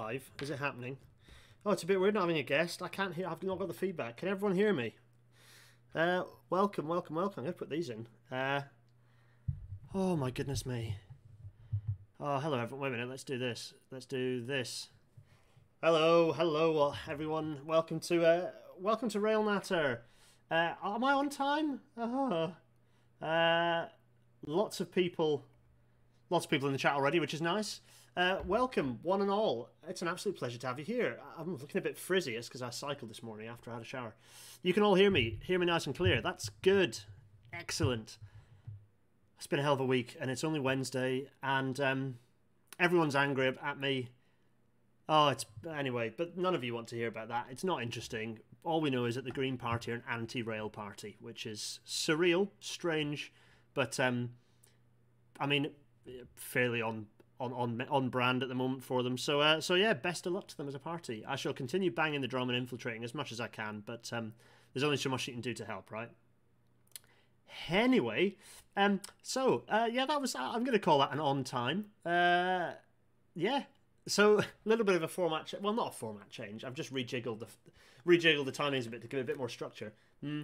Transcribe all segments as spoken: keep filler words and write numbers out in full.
live? Is it happening? Oh, it's a bit weird not having a guest. I can't hear. I've not got the feedback. Can everyone hear me? Uh, welcome, welcome, welcome. I'm going to put these in. Uh, oh, my goodness me. Oh, hello, everyone. Wait a minute. Let's do this. Let's do this. Hello, hello, everyone. Welcome to uh, welcome to Rail Natter. Uh, am I on time? Oh. Uh, lots of people, lots of people in the chat already, which is nice. Uh, welcome, one and all. It's an absolute pleasure to have you here. I'm looking a bit frizzy. It's because I cycled this morning after I had a shower. You can all hear me, hear me nice and clear. That's good. Excellent. It's been a hell of a week, and it's only Wednesday, and um, everyone's angry at me. Oh, it's anyway, but none of you want to hear about that. It's not interesting. All we know is that the Green Party are an anti-rail party, which is surreal, strange, but um, I mean, fairly on. On, on on brand at the moment for them. So uh, so yeah, best of luck to them as a party. I shall continue banging the drum and infiltrating as much as I can, but um, there's only so much you can do to help, right? Anyway, um, so uh, yeah, that was. I'm going to call that an on time. Uh, yeah. So a little bit of a format. Well, not a format change. I've just rejiggled the rejiggled the timings a bit to give it a bit more structure. Hmm.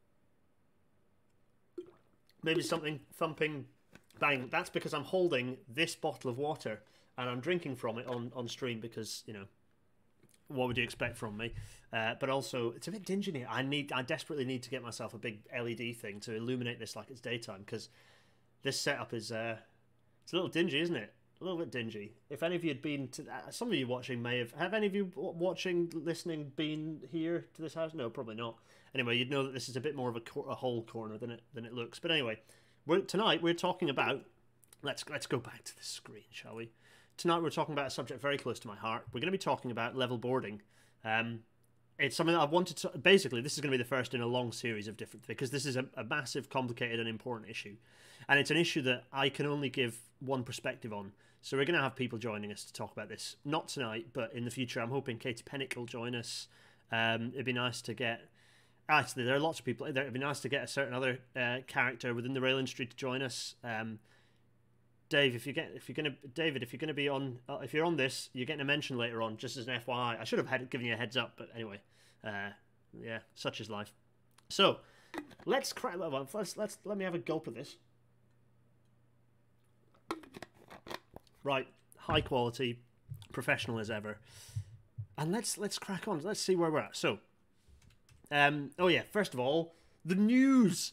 Maybe something thumping. Bang, that's because I'm holding this bottle of water and I'm drinking from it on, on stream because, you know, what would you expect from me? Uh, but also, it's a bit dingy here. I need, I desperately need to get myself a big L E D thing to illuminate this like it's daytime because this setup is, uh, it's a little dingy, isn't it? A little bit dingy. If any of you had been to, uh, some of you watching may have, have any of you watching, listening, been here to this house? No, probably not. Anyway, you'd know that this is a bit more of a, cor a whole corner than it, than it looks. But anyway. We're, tonight we're talking about, let's let's go back to the screen, shall we? Tonight we're talking about a subject very close to my heart. We're going to be talking about level boarding. Um, it's something that I've wanted to, basically this is going to be the first in a long series of different, because this is a, a massive, complicated and important issue. And it's an issue that I can only give one perspective on. So we're going to have people joining us to talk about this. Not tonight, but in the future. I'm hoping Katie Pennick will join us. Um, it'd be nice to get... Actually, there are lots of people. It'd be nice to get a certain other uh, character within the rail industry to join us. Um, Dave, if you get, if you're gonna, David, if you're gonna be on, uh, if you're on this, you're getting a mention later on, just as an F Y I. I should have had given you a heads up, but anyway, uh, yeah, such is life. So, let's crack. Let's let's let me have a gulp of this. Right, high quality, professional as ever, and let's let's crack on. Let's see where we're at. So. Um, oh yeah, first of all, the news!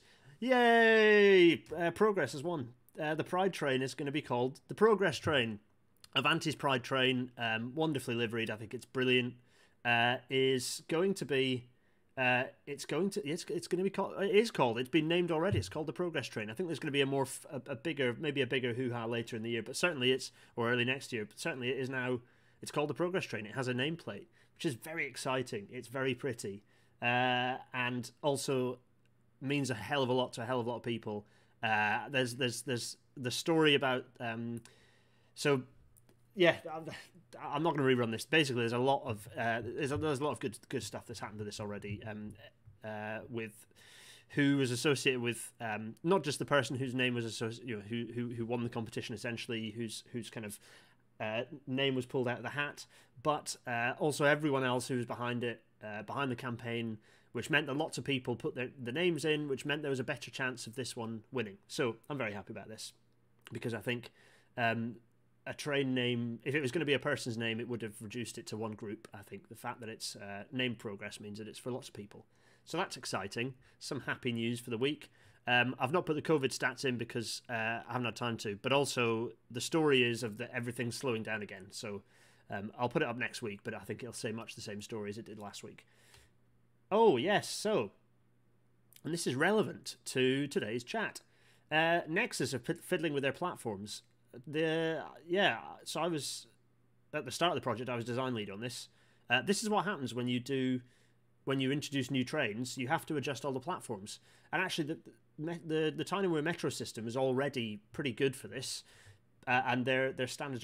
Yay! Uh, Progress has won. Uh, the Pride train is going to be called the Progress train. Avanti's Pride train, um, wonderfully liveried, I think it's brilliant, uh, is going to be, uh, it's going to, it's, it's going to be called, it is called, it's been named already, it's called the Progress train. I think there's going to be a more, a, a bigger, maybe a bigger hoo-ha later in the year, but certainly it's, or early next year, but certainly it is now, it's called the Progress train. It has a nameplate, which is very exciting. It's very pretty. Uh, and also means a hell of a lot to a hell of a lot of people. Uh, there's there's there's the story about um, so yeah, I'm not going to rerun this. Basically, there's a lot of uh, there's a, there's a lot of good good stuff that's happened to this already. Um, uh, with who was associated with um, not just the person whose name was associated, you know, who who who won the competition essentially, whose whose kind of uh, name was pulled out of the hat, but uh, also everyone else who was behind it. Uh, behind the campaign, which meant that lots of people put their, their names in, which meant there was a better chance of this one winning. So I'm very happy about this, because I think um, a train name, if it was going to be a person's name, it would have reduced it to one group. I think the fact that it's uh, named Progress means that it's for lots of people. So that's exciting. Some happy news for the week. Um, I've not put the COVID stats in because uh, I haven't had time to, but also the story is of that everything's slowing down again. So Um, I'll put it up next week, but I think it'll say much the same story as it did last week. Oh, yes, so, and this is relevant to today's chat. Uh, Nexus are fiddling with their platforms. The Yeah, so I was, at the start of the project, I was design lead on this. Uh, this is what happens when you do, when you introduce new trains, you have to adjust all the platforms. And actually, the, the, the Tyne and Wear metro system is already pretty good for this. Uh, and their their standards are a bit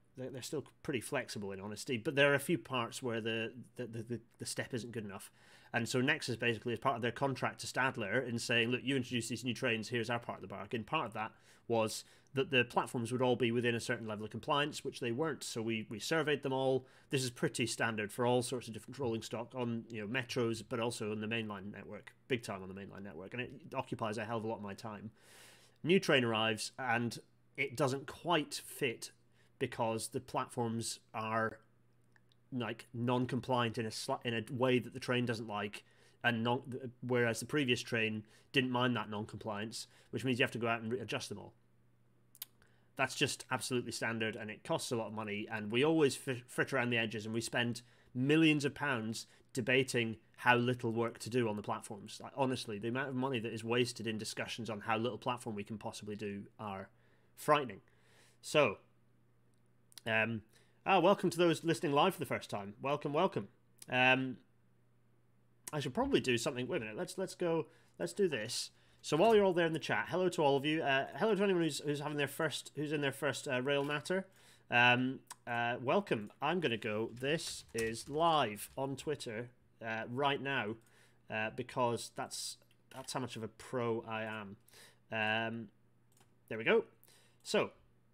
they're, they're still pretty flexible in honesty, but there are a few parts where the the, the, the step isn't good enough. And so Nexus basically, as part of their contract to Stadler in saying, look, you introduce these new trains, here's our part of the bargain. Part of that was that the platforms would all be within a certain level of compliance, which they weren't. So we, we surveyed them all. This is pretty standard for all sorts of different rolling stock on, you know, metros, but also on the mainline network, big time on the mainline network. And it occupies a hell of a lot of my time. New train arrives and it doesn't quite fit because the platforms are like non-compliant in a sli- in a way that the train doesn't like, and non- whereas the previous train didn't mind that non-compliance, which means you have to go out and adjust them all. That's just absolutely standard, and it costs a lot of money, and we always frit around the edges, and we spend millions of pounds debating how little work to do on the platforms. Like, honestly, the amount of money that is wasted in discussions on how little platform we can possibly do are frightening. So, um, ah, welcome to those listening live for the first time. Welcome, welcome. Um, I should probably do something. Wait a minute. Let's let's go. Let's do this. So while you're all there in the chat, hello to all of you. Uh, hello to anyone who's who's having their first, who's in their first uh, Rail Natter. Um, uh, welcome. I'm going to go. This is live on Twitter uh, right now uh, because that's that's how much of a pro I am. Um, there we go. So.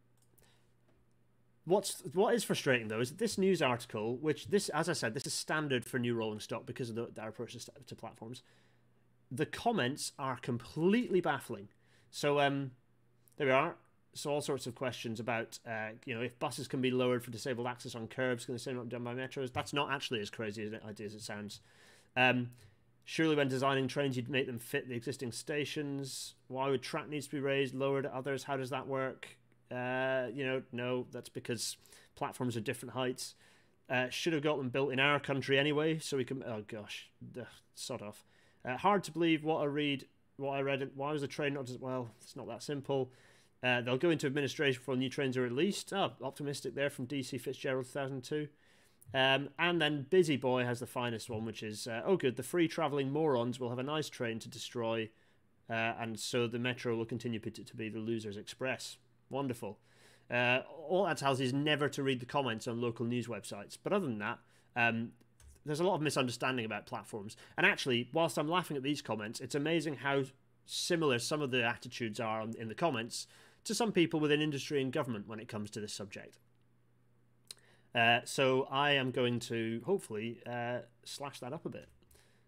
What's what is frustrating though is that this news article, which this, as I said, this is standard for new rolling stock because of the, their approach to, to platforms. The comments are completely baffling. So um, there we are. So all sorts of questions about uh, you know, if buses can be lowered for disabled access on curbs, can the same not be done by metros? That's not actually as crazy as an idea as it sounds. Um, surely when designing trains, you'd make them fit the existing stations. Why would track needs to be raised, lowered at others? How does that work? Uh, you know, no, that's because platforms are different heights. Uh, should have got them built in our country anyway, so we can. Oh gosh, ugh, sod off. Uh, hard to believe what I read. What I read. Why was the train not just? Well, it's not that simple. Uh, they'll go into administration before new trains are released. Oh, optimistic there from D C Fitzgerald two thousand two. Um, and then Busy Boy has the finest one, which is uh, oh good. The free travelling morons will have a nice train to destroy, uh, and so the metro will continue to be the losers' express. Wonderful. Uh, all that tells you is never to read the comments on local news websites. But other than that, um, there's a lot of misunderstanding about platforms. And actually, whilst I'm laughing at these comments, it's amazing how similar some of the attitudes are on, in the comments to some people within industry and government when it comes to this subject. Uh, so I am going to hopefully uh, slash that up a bit.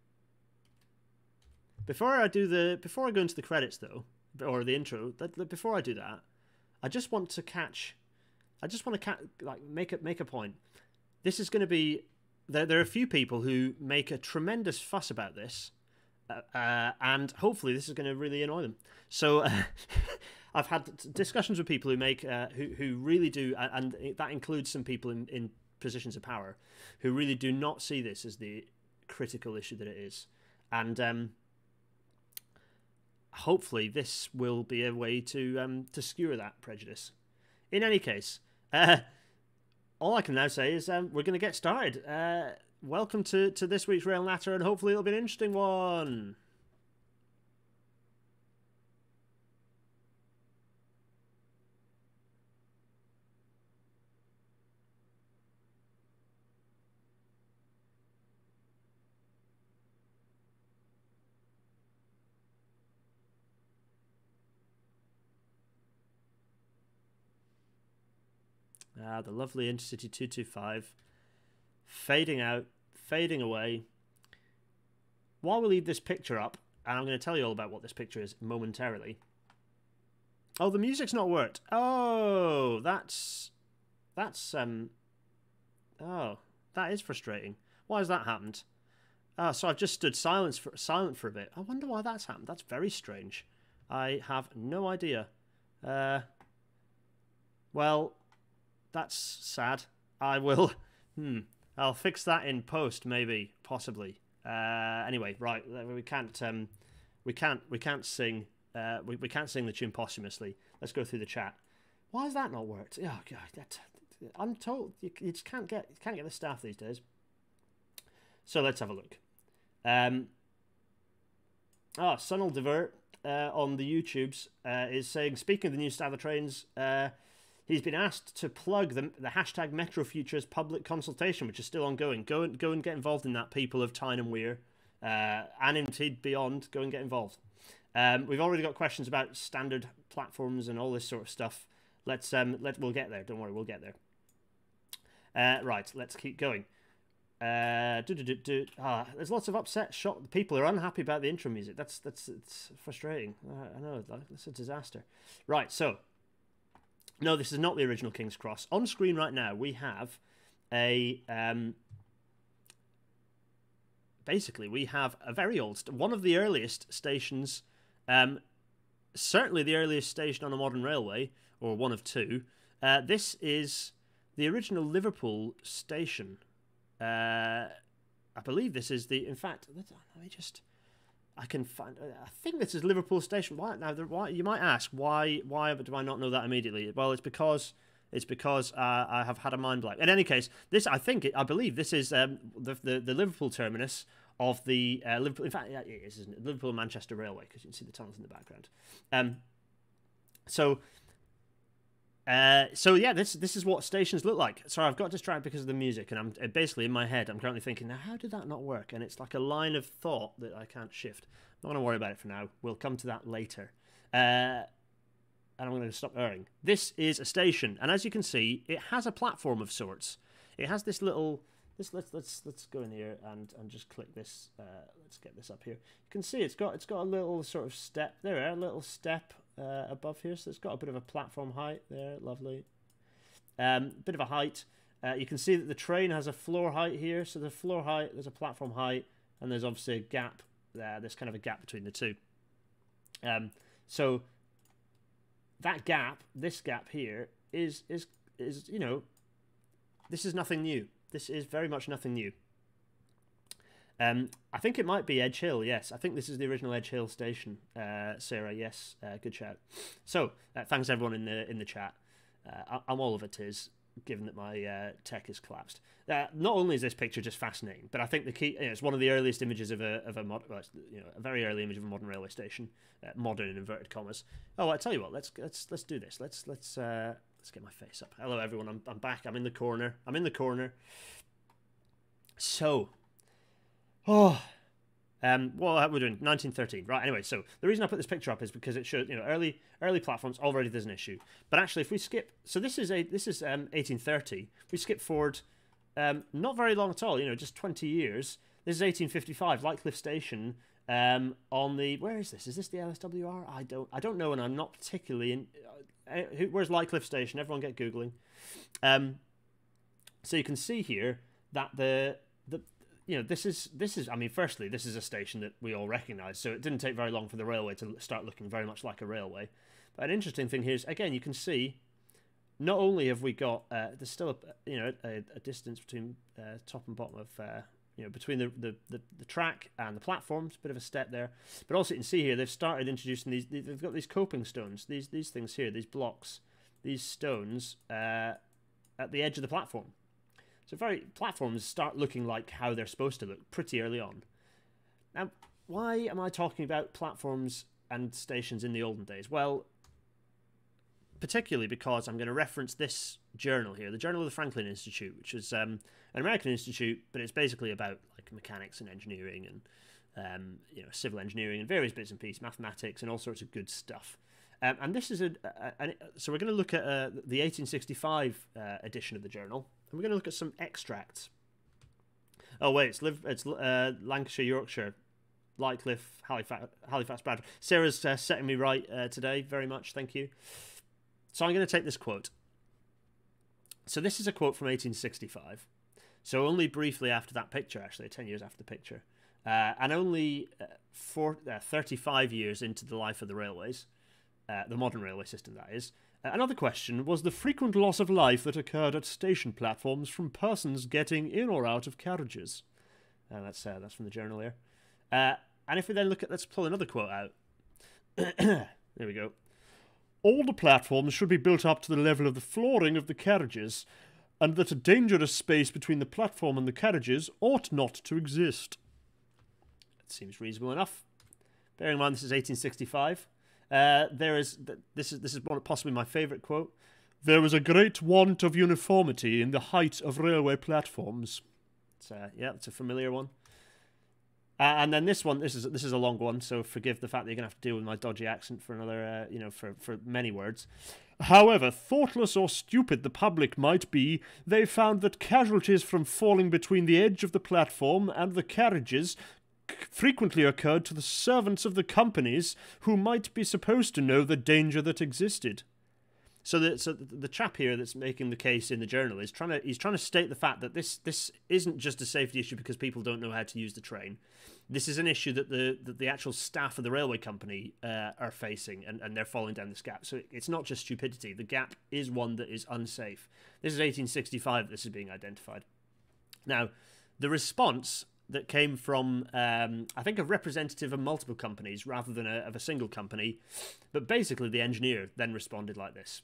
Before I do the, before I go into the credits though, or the intro, before I do that, I just want to catch. I just want to ca like make a make a point. This is going to be. There, there are a few people who make a tremendous fuss about this, uh, uh, and hopefully this is going to really annoy them. So uh, I've had discussions with people who make uh, who who really do, and that includes some people in in positions of power, who really do not see this as the critical issue that it is, and. Um, Hopefully, this will be a way to um, to skewer that prejudice. In any case, uh, all I can now say is um, we're going to get started. Uh, welcome to, to this week's Rail Natter, and hopefully it'll be an interesting one. Ah, the lovely Intercity two two five. Fading out, fading away. While we leave this picture up, and I'm going to tell you all about what this picture is momentarily. Oh, the music's not worked. Oh, that's... That's, um... Oh, that is frustrating. Why has that happened? Ah, so I've just stood silence for, silent for a bit. I wonder why that's happened. That's very strange. I have no idea. Uh... Well... That's sad. I will... Hmm. I'll fix that in post, maybe. Possibly. Uh, anyway, right. We can't... Um, we can't... We can't sing... Uh, we, we can't sing the tune posthumously. Let's go through the chat. Why has that not worked? Oh, God. That, I'm told... You, you just can't get... You can't get the staff these days. So, let's have a look. Um... Ah, Sunil Divert uh, on the YouTubes uh, is saying, speaking of the new Stadler trains... Uh, He's been asked to plug the, the hashtag MetroFutures public consultation, which is still ongoing. Go and go and get involved in that, people of Tyne and Weir, uh, and indeed beyond. Go and get involved. Um, we've already got questions about standard platforms and all this sort of stuff. Let's um, let we'll get there. Don't worry, we'll get there. Uh, right, let's keep going. Uh, do, do, do, do. Ah, there's lots of upset shot. People are unhappy about the intro music. That's that's it's frustrating. Uh, I know, it's a disaster. Right, so. No, this is not the original King's Cross. On screen right now, we have a... Um, basically, we have a very old... One of the earliest stations, um, certainly the earliest station on a modern railway, or one of two. Uh, this is the original Liverpool station. Uh, I believe this is the... In fact, let me just... I can find. I think this is Liverpool Station. Why now? Why you might ask? Why? Why do I not know that immediately? Well, it's because it's because uh, I have had a mind blank. In any case, this I think I believe this is um, the, the the Liverpool terminus of the uh, Liverpool. In fact, yeah, it is, isn't it? Liverpool and Manchester Railway, because you can see the tunnels in the background. Um. So. Uh, so yeah, this this is what stations look like. Sorry, I've got distracted because of the music, and I'm basically in my head. I'm currently thinking, now how did that not work? And it's like a line of thought that I can't shift. I'm not going to worry about it for now. We'll come to that later. Uh, and I'm going to stop erring. This is a station, and as you can see, it has a platform of sorts. It has this little. This let's let's let's go in here and and just click this. Uh, let's get this up here. You can see it's got it's got a little sort of step there, a little step. Uh, above here, so it's got a bit of a platform height there, lovely. Um, bit of a height. Uh, you can see that the train has a floor height here, so the floor height, there's a platform height, and there's obviously a gap there. There's kind of a gap between the two. Um, so that gap, this gap here, is is is you know, this is nothing new. This is very much nothing new. Um, I think it might be Edge Hill, yes. I think this is the original Edge Hill station, uh, Sarah, yes. Uh, good shout. So, uh, thanks everyone in the in the chat. Uh, I'm all of it is, given that my uh, tech has collapsed. Uh, not only is this picture just fascinating, but I think the key, you know, it's one of the earliest images of a, of a mod, well, you know, a very early image of a modern railway station. Uh, modern in inverted commas. Oh, I tell you what, let's let's let's do this. Let's let's uh, let's get my face up. Hello everyone, I'm I'm back. I'm in the corner. I'm in the corner. So. Oh, um, what we're doing, nineteen thirteen, right? Anyway, so the reason I put this picture up is because it shows, you know, early early platforms already there's an issue. But actually, if we skip, so this is a this is um, eighteen thirty. We skip forward, um, not very long at all. You know, just twenty years. This is eighteen fifty-five, Lightcliffe Station. Um, on the where is this? Is this the L S W R? I don't I don't know, and I'm not particularly in. Uh, who, where's Lightcliffe Station? Everyone get googling. Um, so you can see here that the the You know, this is, this is, I mean, firstly, this is a station that we all recognise, so it didn't take very long for the railway to start looking very much like a railway. But an interesting thing here is, again, you can see, not only have we got, uh, there's still, a, you know, a, a distance between uh, top and bottom of, uh, you know, between the, the, the, the track and the platforms, a bit of a step there. But also you can see here, they've started introducing these, they've got these coping stones, these, these things here, these blocks, these stones uh, at the edge of the platform. So very platforms start looking like how they're supposed to look pretty early on. Now, why am I talking about platforms and stations in the olden days? Well, particularly because I'm going to reference this journal here, the Journal of the Franklin Institute, which is um, an American institute, but it's basically about like mechanics and engineering and um, you know, civil engineering and various bits and pieces, mathematics and all sorts of good stuff. Um, and this is a, a, a, so we're going to look at uh, the eighteen sixty-five uh, edition of the journal, and we're going to look at some extracts. Oh wait, it's, Liv it's uh, Lancashire, Yorkshire, Lightcliffe, Halifax, Halifax, Bradford. Sarah's uh, setting me right uh, today, very much, thank you. So I'm going to take this quote. So this is a quote from eighteen sixty-five. So only briefly after that picture, actually, ten years after the picture, uh, and only uh, four, uh, thirty-five years into the life of the railways. Uh, the modern railway system, that is. Uh, another question was the frequent loss of life that occurred at station platforms from persons getting in or out of carriages. Uh, that's uh, that's from the journal here. Uh, and if we then look at, let's pull another quote out. There we go. All the platforms should be built up to the level of the flooring of the carriages, and that a dangerous space between the platform and the carriages ought not to exist. That seems reasonable enough. Bearing in mind this is eighteen sixty-five. Uh, there is this is this is possibly my favourite quote. There was a great want of uniformity in the height of railway platforms. It's, uh, yeah, it's a familiar one. Uh, and then this one, this is this is a long one, so forgive the fact that you're going to have to deal with my dodgy accent for another, uh, you know, for, for many words. However thoughtless or stupid the public might be, they found that casualties from falling between the edge of the platform and the carriages frequently occurred to the servants of the companies who might be supposed to know the danger that existed. So the so the chap here that's making the case in the journal is trying to he's trying to state the fact that this this isn't just a safety issue because people don't know how to use the train. This is an issue that the that the actual staff of the railway company uh, are facing, and, and they're falling down this gap. So it's not just stupidity. The gap is one that is unsafe. This is eighteen sixty-five. This is being identified. Now, the response that came from, um, I think, a representative of multiple companies rather than a, of a single company, but basically the engineer then responded like this.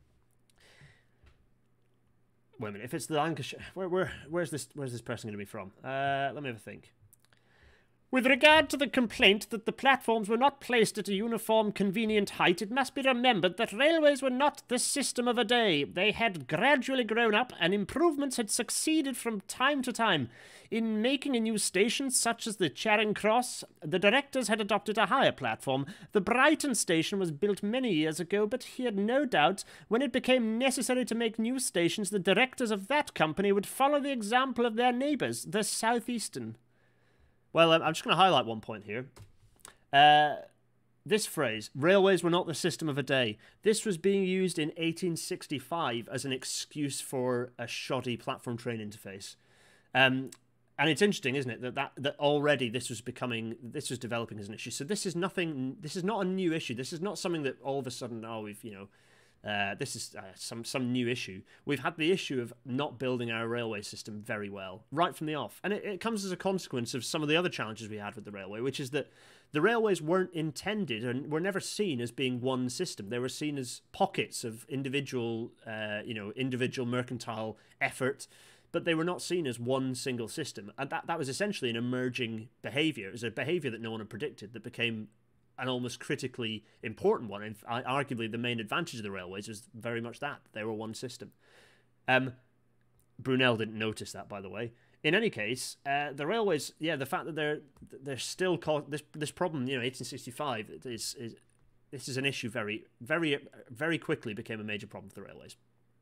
Wait a minute. If it's the Lancashire, where, where, where's this? Where's this person going to be from? Uh, let me have a think. With regard to the complaint that the platforms were not placed at a uniform, convenient height, it must be remembered that railways were not the system of a day. They had gradually grown up, and improvements had succeeded from time to time. In making a new station, such as the Charing Cross, the directors had adopted a higher platform. The Brighton station was built many years ago, but he had no doubt when it became necessary to make new stations, the directors of that company would follow the example of their neighbours, the South Eastern. Well, I'm just going to highlight one point here. Uh, this phrase, railways were not the system of a day, this was being used in eighteen sixty-five as an excuse for a shoddy platform train interface. Um, and it's interesting, isn't it, that, that that already this was becoming, this was developing as an issue. So this is nothing, this is not a new issue. This is not something that all of a sudden, oh, we've, you know, Uh, this is uh, some some new issue. We've had the issue of not building our railway system very well right from the off, and it, it comes as a consequence of some of the other challenges we had with the railway, which is that the railways weren't intended and were never seen as being one system. They were seen as pockets of individual, uh, you know, individual mercantile effort, but they were not seen as one single system, and that that was essentially an emerging behaviour. It was a behaviour that no one had predicted that became an almost critically important one, and arguably the main advantage of the railways is very much that they were one system. Um, Brunel didn't notice that, by the way. In any case, uh, the railways, yeah, the fact that they're they're still called this this problem, you know, eighteen sixty-five is is this is an issue very very very quickly became a major problem for the railways.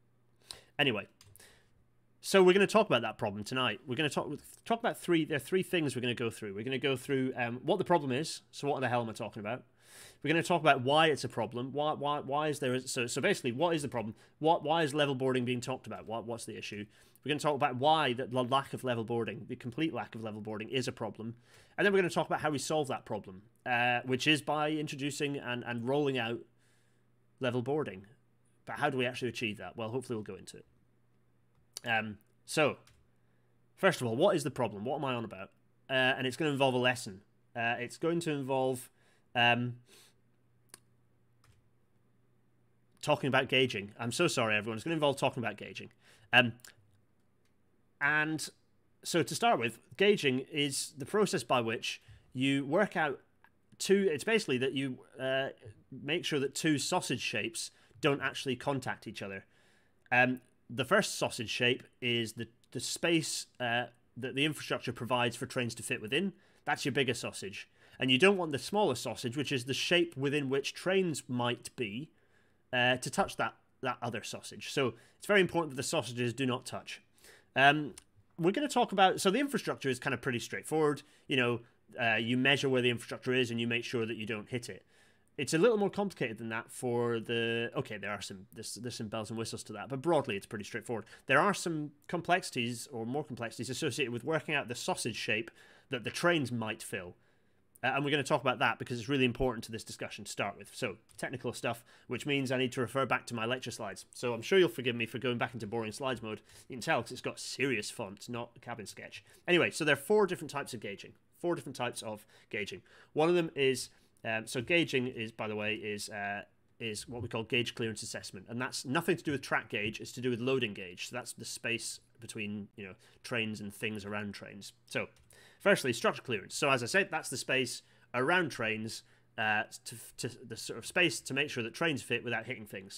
Anyway, so we're going to talk about that problem tonight. We're going to talk talk about three. There are three things we're going to go through. We're going to go through um, what the problem is. So what the hell am I talking about? We're going to talk about why it's a problem. Why why why is there? So so basically, what is the problem? What why is level boarding being talked about? What what's the issue? We're going to talk about why that the lack of level boarding, the complete lack of level boarding, is a problem, and then we're going to talk about how we solve that problem, uh, which is by introducing and and rolling out level boarding. But how do we actually achieve that? Well, hopefully we'll go into it. Um, so, first of all, what is the problem? What am I on about? Uh, and it's going to involve a lesson. Uh, it's going to involve um, talking about gauging. I'm so sorry, everyone. It's going to involve talking about gauging. Um, and so to start with, gauging is the process by which you work out two... It's basically that you uh, make sure that two sausage shapes don't actually contact each other. Um, the first sausage shape is the, the space uh, that the infrastructure provides for trains to fit within. That's your bigger sausage. And you don't want the smaller sausage, which is the shape within which trains might be, uh, to touch that, that other sausage. So it's very important that the sausages do not touch. Um, we're going to talk about... So the infrastructure is kind of pretty straightforward. You know, uh, you measure where the infrastructure is and you make sure that you don't hit it. It's a little more complicated than that for the... Okay, there are some there's, there's some bells and whistles to that, but broadly it's pretty straightforward. There are some complexities, or more complexities, associated with working out the sausage shape that the trains might fill. Uh, and we're going to talk about that because it's really important to this discussion to start with. So, technical stuff, which means I need to refer back to my lecture slides. So I'm sure you'll forgive me for going back into boring slides mode. You can tell because it's got serious font, not a cabin sketch. Anyway, so there are four different types of gauging. Four different types of gauging. One of them is... Um, so gauging is, by the way, is uh, is what we call gauge clearance assessment, and that's nothing to do with track gauge. It's to do with loading gauge. So that's the space between, you know, trains and things around trains. So, firstly, structure clearance. So as I said, that's the space around trains, uh, to, to the sort of space to make sure that trains fit without hitting things.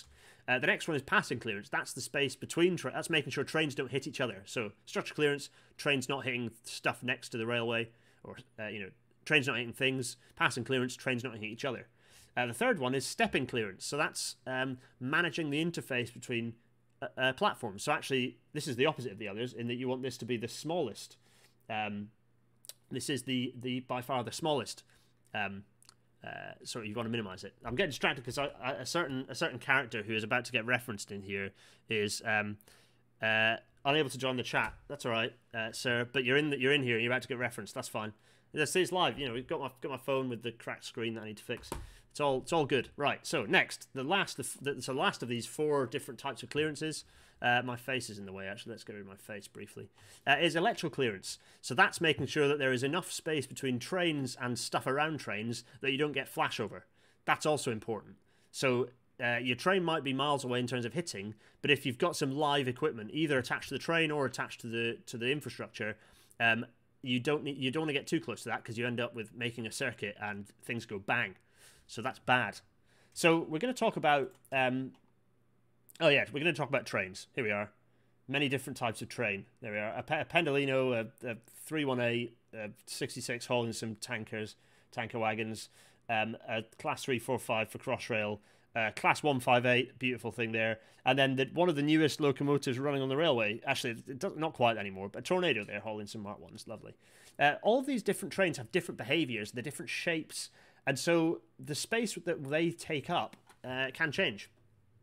Uh, the next one is passing clearance. That's the space between, tra that's making sure trains don't hit each other. So structure clearance, trains not hitting stuff next to the railway, or, uh, you know, trains not hitting things. Passing clearance, trains not hitting each other. Uh, the third one is stepping clearance. So that's um, managing the interface between uh, uh, platforms. So actually, this is the opposite of the others in that you want this to be the smallest. Um, this is the, the by far the smallest. Um, Uh, sorry, you want to minimize it. I'm getting distracted because I, I, a certain a certain character who is about to get referenced in here is um, uh, unable to join the chat. That's all right, uh, sir. But you're in the, you're in here. You're about to get referenced. That's fine. This is live. You know, we've got my got my phone with the cracked screen that I need to fix. It's all it's all good. Right. So next, the last the, the so last of these four different types of clearances. Uh, my face is in the way, actually. Let's get rid of my face briefly. Uh, is electrical clearance. So that's making sure that there is enough space between trains and stuff around trains that you don't get flashover. That's also important. So uh, your train might be miles away in terms of hitting, but if you've got some live equipment, either attached to the train or attached to the to the infrastructure, um, you don't need, you don't want to get too close to that because you end up with making a circuit and things go bang. So that's bad. So we're going to talk about... Um, Oh, yeah, we're going to talk about trains. Here we are. Many different types of train. There we are. A, a Pendolino, a, a three one eight, a sixty-six hauling some tankers, tanker wagons, um, a Class three forty-five for Crossrail, uh, Class one fifty-eight, beautiful thing there. And then the, one of the newest locomotives running on the railway. Actually, it does, not quite anymore, but a Tornado there hauling some Mark ones. Lovely. Uh, all of these different trains have different behaviours, they're different shapes. And so the space that they take up uh, can change.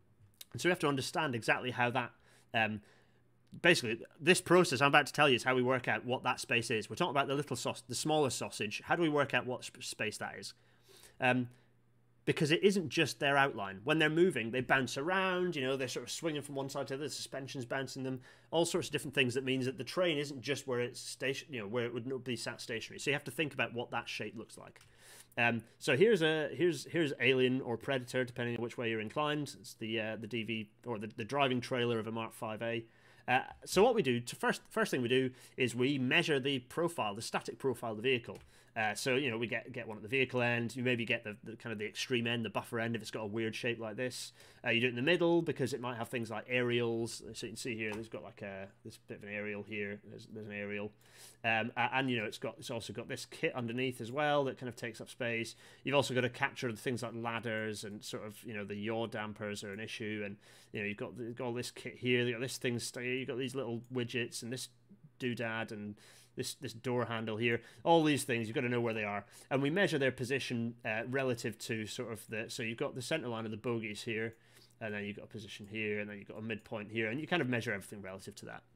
And so we have to understand exactly how that, um, basically, this process I'm about to tell you is how we work out what that space is. We're talking about the little sausage, the smaller sausage. How do we work out what sp space that is? Um, because it isn't just their outline. When they're moving, they bounce around, you know, they're sort of swinging from one side to the other, the suspension's bouncing them, all sorts of different things. That means that the train isn't just where it's station, you know, where it would not be sat stationary. So you have to think about what that shape looks like. Um, so here's a here's here's Alien or Predator, depending on which way you're inclined. It's the uh, the D V or the, the driving trailer of a Mark five A. Uh, so what we do to first first thing we do is we measure the profile, the static profile of the vehicle. Uh, so you know we get get one at the vehicle end. You maybe get the, the kind of the extreme end, the buffer end, if it's got a weird shape like this. Uh, you do it in the middle because it might have things like aerials. So you can see here, there's got like a this bit of an aerial here. There's there's an aerial, um, and you know it's got it's also got this kit underneath as well that kind of takes up space. You've also got to capture things like ladders and sort of you know the yaw dampers are an issue, and you know you've got, you've got all this kit here. You've got this thing. You've got these little widgets and this doodad and this this door handle here, all these things, you've got to know where they are. And we measure their position uh, relative to sort of the, so you've got the center line of the bogies here, and then you've got a position here, and then you've got a midpoint here, and you kind of measure everything relative to that.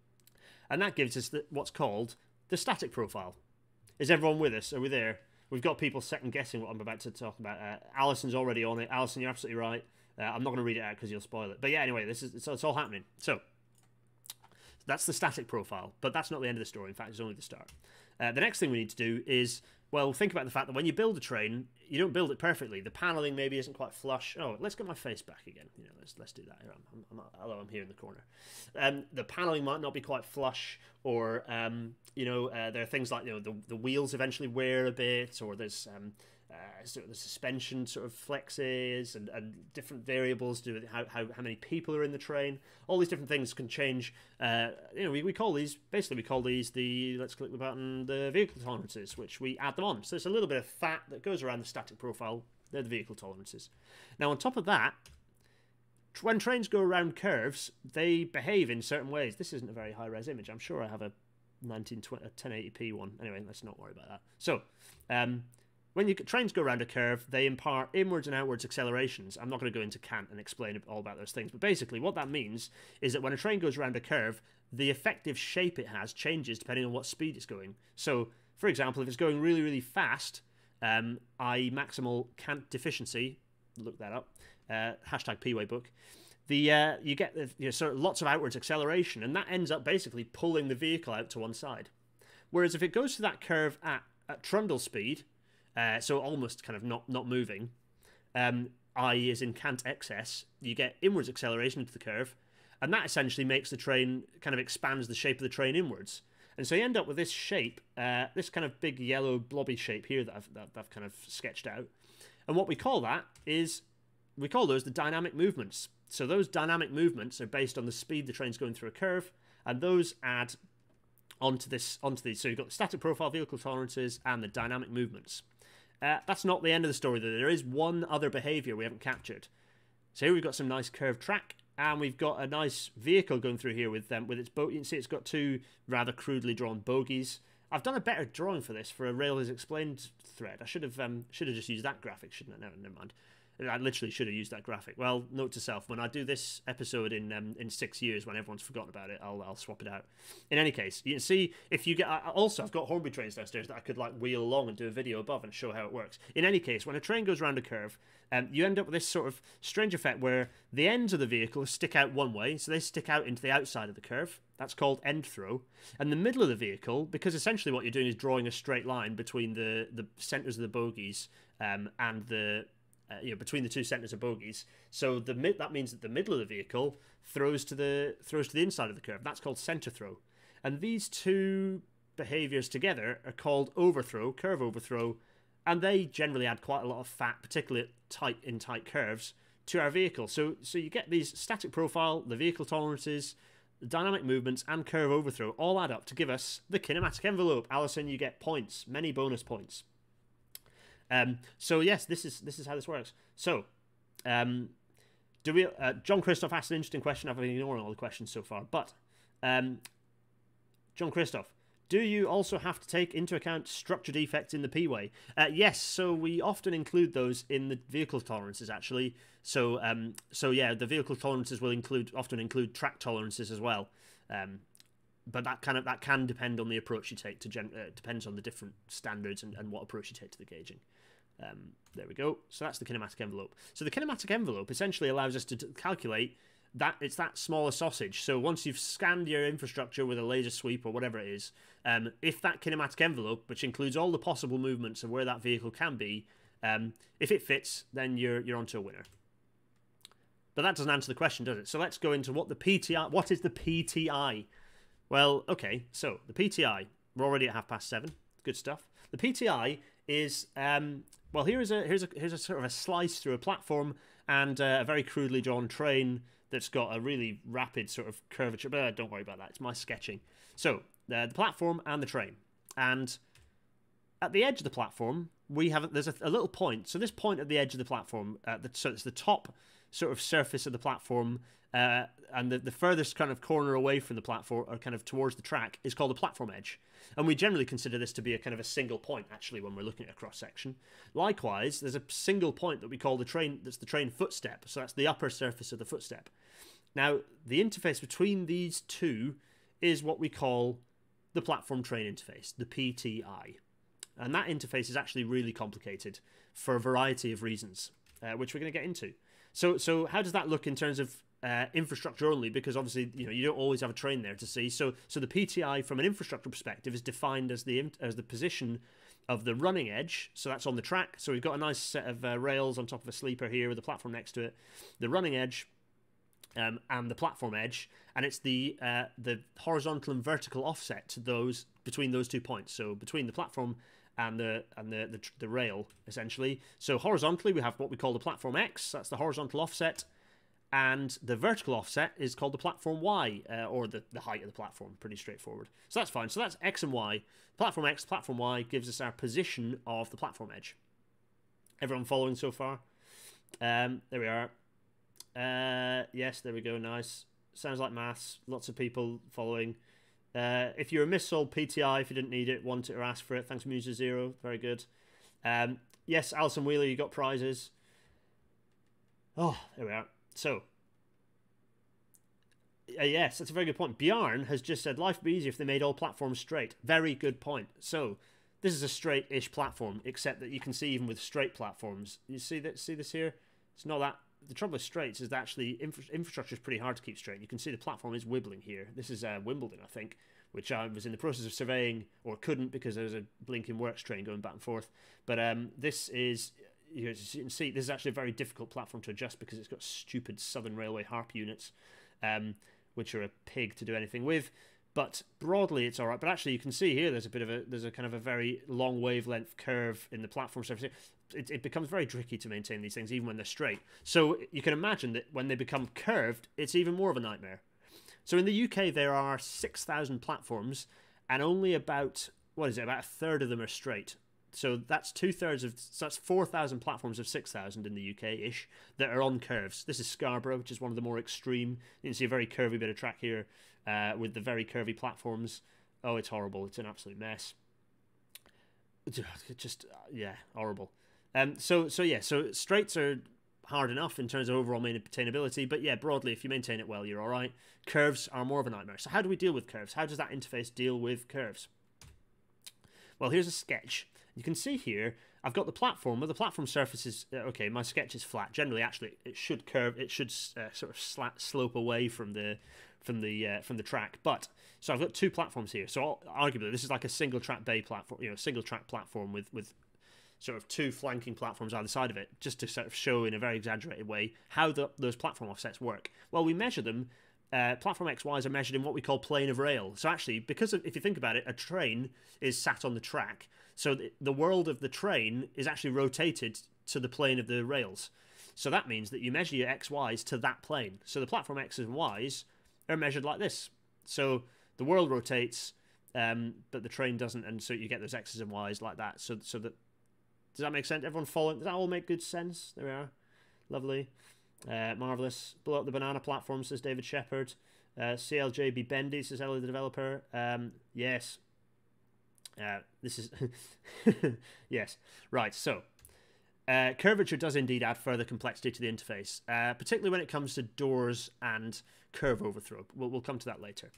And that gives us the, what's called the static profile. Is everyone with us? Are we there? We've got people second guessing what I'm about to talk about. Uh, Alison's already on it. Alison, you're absolutely right. Uh, I'm not going to read it out because you'll spoil it. But yeah, anyway, this is it's, it's all happening. So that's the static profile, but that's not the end of the story. In fact, it's only the start. Uh, the next thing we need to do is, well, think about the fact that when you build a train, you don't build it perfectly. The paneling maybe isn't quite flush. Oh, let's get my face back again. You know, let's let's do that. Here, I'm, I'm, I'm, although I'm here in the corner. Um, the paneling might not be quite flush, or um, you know, uh, there are things like you know the the wheels eventually wear a bit, or there's um, uh, sort of the suspension sort of flexes, and, and different variables do with how, how how many people are in the train. All these different things can change. Uh, you know, we, we call these basically we call these the let's click the button the vehicle tolerances, which we add them on. So there's a little bit of fat that goes around the static profile. They're the vehicle tolerances. Now on top of that, when trains go around curves, they behave in certain ways. This isn't a very high res image. I'm sure I have a nineteen twenty, a ten eighty p one. Anyway, let's not worry about that. So, um, when you, trains go around a curve, they impart inwards and outwards accelerations. I'm not going to go into Kant and explain all about those things, but basically what that means is that when a train goes around a curve, the effective shape it has changes depending on what speed it's going. So, for example, if it's going really, really fast, um, that is maximal Kant deficiency, look that up, uh, hashtag P W A book, the uh, you get the, you know, sort of lots of outwards acceleration, and that ends up basically pulling the vehicle out to one side. Whereas if it goes to that curve at, at trundle speed, uh, so almost kind of not not moving, um, that is in Kant excess, you get inwards acceleration into the curve, and that essentially makes the train kind of expands the shape of the train inwards. And so you end up with this shape, uh, this kind of big yellow blobby shape here that I've, that I've kind of sketched out. And what we call that is, we call those the dynamic movements. So those dynamic movements are based on the speed the train's going through a curve, and those add onto this onto these. So you've got the static profile, vehicle tolerances, and the dynamic movements. Uh, that's not the end of the story, though. There is one other behavior we haven't captured. So here we've got some nice curved track, and we've got a nice vehicle going through here with um, with its boat. You can see it's got two rather crudely drawn bogies. I've done a better drawing for this for a Rail is Explained thread. I should have um, should have just used that graphic, shouldn't I? No, never mind. I literally should have used that graphic. Well, note to self: when I do this episode in um, in six years, when everyone's forgotten about it, I'll I'll swap it out. In any case, you can see if you get. I, also, I've got Hornby trains downstairs that I could like wheel along and do a video above and show how it works. In any case, when a train goes around a curve, um, you end up with this sort of strange effect where the ends of the vehicle stick out one way, so they stick out into the outside of the curve. That's called end throw. And the middle of the vehicle, because essentially what you're doing is drawing a straight line between the the centres of the bogies um, and the Uh, you know, between the two centres of bogies. So the mid that means that the middle of the vehicle throws to the throws to the inside of the curve. That's called centre throw. And these two behaviours together are called overthrow, curve overthrow, and they generally add quite a lot of fat, particularly at tight in tight curves, to our vehicle. So so you get these static profile, the vehicle tolerances, the dynamic movements, and curve overthrow all add up to give us the kinematic envelope. Alison, you get points, many bonus points. Um, so yes, this is this is how this works. So, um, do we? Uh, John Christoph asked an interesting question. I've been ignoring all the questions so far, but um, John Christoph, do you also have to take into account structure defects in the P-way? Uh, yes. So we often include those in the vehicle tolerances, actually. So um, so yeah, the vehicle tolerances will include often include track tolerances as well. Um, but that kind of that can depend on the approach you take to gen. Uh, depends on the different standards and, and what approach you take to the gauging. Um, there we go. So that's the kinematic envelope. So the kinematic envelope essentially allows us to t calculate that it's that smaller sausage. So once you've scanned your infrastructure with a laser sweep or whatever it is, um, if that kinematic envelope, which includes all the possible movements of where that vehicle can be, um, if it fits, then you're you're onto a winner. But that doesn't answer the question, does it? So let's go into what the P T I. What is the P T I? Well, okay. So the P T I. We're already at half past seven. Good stuff. The P T I is um, well. Here's a here's a here's a sort of a slice through a platform and uh, a very crudely drawn train that's got a really rapid sort of curvature. But uh, don't worry about that. It's my sketching. So uh, the platform and the train, and at the edge of the platform we have there's a, a little point. So this point at the edge of the platform, uh, the, so it's the top sort of surface of the platform, uh, and the, the furthest kind of corner away from the platform, or kind of towards the track, is called the platform edge. And we generally consider this to be a kind of a single point, actually, when we're looking at a cross-section. Likewise, there's a single point that we call the train, that's the train footstep. So that's the upper surface of the footstep. Now, the interface between these two is what we call the platform train interface, the P T I. And that interface is actually really complicated for a variety of reasons, uh, which we're going to get into. So, so how does that look in terms of uh, infrastructure only? Because obviously, you know, you don't always have a train there to see. So, so the P T I, from an infrastructure perspective, is defined as the as the position of the running edge. So that's on the track. So we've got a nice set of uh, rails on top of a sleeper here with a platform next to it. The running edge um, and the platform edge, and it's the uh, the horizontal and vertical offset to those between those two points. So between the platform and the and the, the the rail, essentially. So horizontally we have what we call the platform X, that's the horizontal offset, and the vertical offset is called the platform Y, uh, or the, the height of the platform. Pretty straightforward. So that's fine. So that's X and Y. Platform X, platform Y gives us our position of the platform edge. Everyone following so far? Um, there we are. Uh, yes, there we go. Nice. Sounds like maths. Lots of people following. Uh, if you're a missold P T I, if you didn't need it, want it or ask for it, thanks Muser Zero, very good. Um, yes, Alison Wheeler, you got prizes. Oh, there we are. So, uh, yes, that's a very good point. Bjarne has just said, life would be easier if they made all platforms straight. Very good point. So, this is a straight-ish platform, except that you can see even with straight platforms. You see that? See this here? It's not that. The trouble with straights is that actually infra infrastructure is pretty hard to keep straight. You can see the platform is wibbling here. This is uh, Wimbledon, I think, which I was in the process of surveying, or couldn't because there was a blinking works train going back and forth. But um, this is, you know, as you can see, this is actually a very difficult platform to adjust because it's got stupid Southern Railway harp units, um, which are a pig to do anything with. But broadly, it's all right. But actually, you can see here there's a bit of a there's a kind of a very long wavelength curve in the platform surface here. it, it becomes very tricky to maintain these things even when they're straight. So you can imagine that when they become curved, it's even more of a nightmare. So in the U K, there are six thousand platforms, and only about, what is it, about a third of them are straight. So that's two-thirds of, so that's four thousand platforms of six thousand in the U K-ish that are on curves. This is Scarborough, which is one of the more extreme. You can see a very curvy bit of track here uh, with the very curvy platforms. Oh, it's horrible. It's an absolute mess. It's just, yeah, horrible. Um, so, so yeah, so straights are hard enough in terms of overall maintainability, but yeah, broadly, if you maintain it well, you're all right. Curves are more of a nightmare. So how do we deal with curves? How does that interface deal with curves? Well, here's a sketch. You can see here, I've got the platform. Well, the platform surface is, uh, okay, my sketch is flat. Generally, actually, it should curve, it should uh, sort of slat, slope away from the from the uh, from the track. But so I've got two platforms here. So arguably, this is like a single track bay platform, you know, single track platform with with sort of two flanking platforms either side of it, just to sort of show in a very exaggerated way how the, those platform offsets work. Well, we measure them. Uh, platform X Ys are measured in what we call plane of rail. So actually, because of, if you think about it, a train is sat on the track. So the, the world of the train is actually rotated to the plane of the rails. So that means that you measure your X Ys to that plane. So the platform X's and Ys are measured like this. So the world rotates, um, but the train doesn't, and so you get those X's and Ys like that. So, so that, does that make sense? Everyone following? Does that all make good sense? There we are. Lovely. Uh, marvellous. Blow up the banana platform, says David Shepherd. Uh, C L J B Bendy, says Ellie the developer. Um, yes. Uh, this is... yes. Right, so... Uh, curvature does indeed add further complexity to the interface, uh, particularly when it comes to doors and curve overthrow. We'll, we'll come to that later.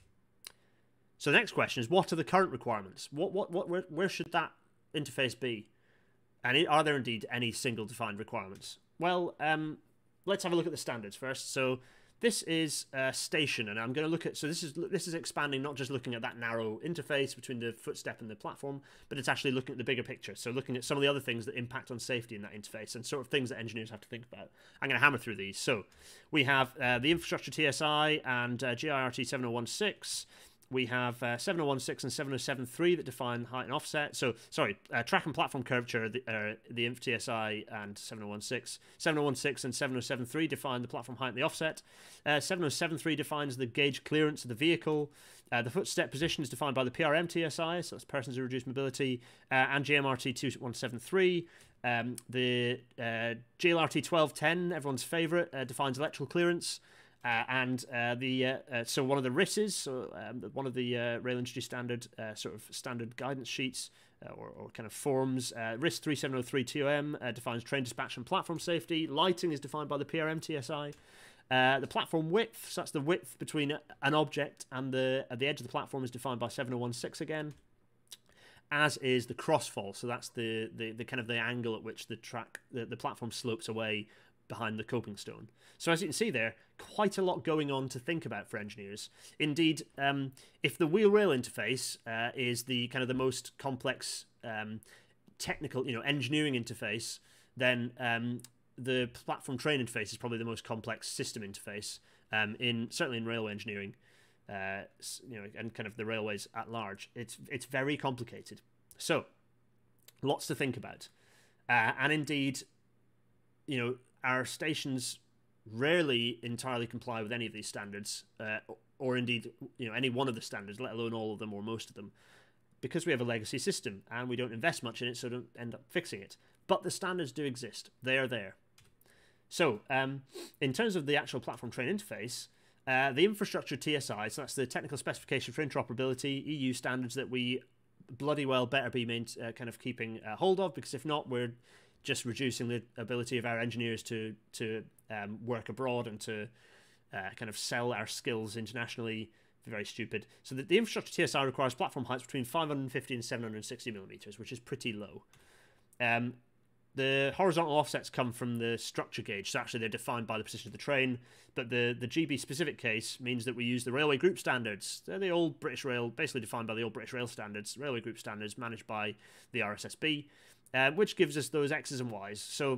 So the next question is, what are the current requirements? What, what, what, where, where should that interface be? And are there indeed any single defined requirements? Well, um... let's have a look at the standards first. So this is a station, and I'm going to look at, so this is this is expanding, not just looking at that narrow interface between the footstep and the platform, but it's actually looking at the bigger picture. So looking at some of the other things that impact on safety in that interface and sort of things that engineers have to think about. I'm going to hammer through these. So we have uh, the infrastructure T S I and uh, G I R T seven oh one six. We have uh, seven oh one six and seven oh seven three that define height and offset. So, sorry, uh, track and platform curvature, the, uh, the Inf T S I and seven oh one six. seven oh one six and seven oh seven three define the platform height and the offset. Uh, seven oh seven three defines the gauge clearance of the vehicle. Uh, the footstep position is defined by the P R M T S I, so that's persons with reduced mobility, uh, and G M R T two one seven three. Um, the uh, G L R T twelve ten, everyone's favourite, uh, defines electrical clearance. Uh, and uh, the uh, uh, so one of the R I Ss, so um, one of the uh, rail industry standard uh, sort of standard guidance sheets uh, or, or kind of forms. Uh, R I S three seven oh three T O M uh, defines train dispatch and platform safety. Lighting is defined by the P R M T S I. Uh, the platform width, so that's the width between an object and the at the edge of the platform, is defined by seven oh one six again. As is the crossfall, so that's the, the the kind of the angle at which the track the, the platform slopes away behind the coping stone. So as you can see there, quite a lot going on to think about for engineers. Indeed, um, if the wheel-rail interface uh, is the kind of the most complex um, technical, you know, engineering interface, then um, the platform train interface is probably the most complex system interface um, in certainly in railway engineering, uh, you know, and kind of the railways at large. It's it's very complicated. So lots to think about, uh, and indeed, you know, our stations rarely entirely comply with any of these standards, uh, or indeed, you know, any one of the standards, let alone all of them or most of them, because we have a legacy system and we don't invest much in it, so don't end up fixing it. But the standards do exist; they are there. So, um, in terms of the actual platform train interface, uh, the infrastructure T S I, so that's the technical specification for interoperability, E U standards that we bloody well better be main, uh, kind of keeping uh, hold of, because if not, we're just reducing the ability of our engineers to to um, work abroad and to uh, kind of sell our skills internationally. Very stupid. So the, the infrastructure T S I requires platform heights between five hundred fifty and seven hundred sixty millimeters, which is pretty low. Um, the horizontal offsets come from the structure gauge, so actually they're defined by the position of the train, but the, the G B specific case means that we use the railway group standards. They're the old British Rail, basically defined by the old British Rail standards, railway group standards managed by the R S S B. Uh, which gives us those X's and Y's. So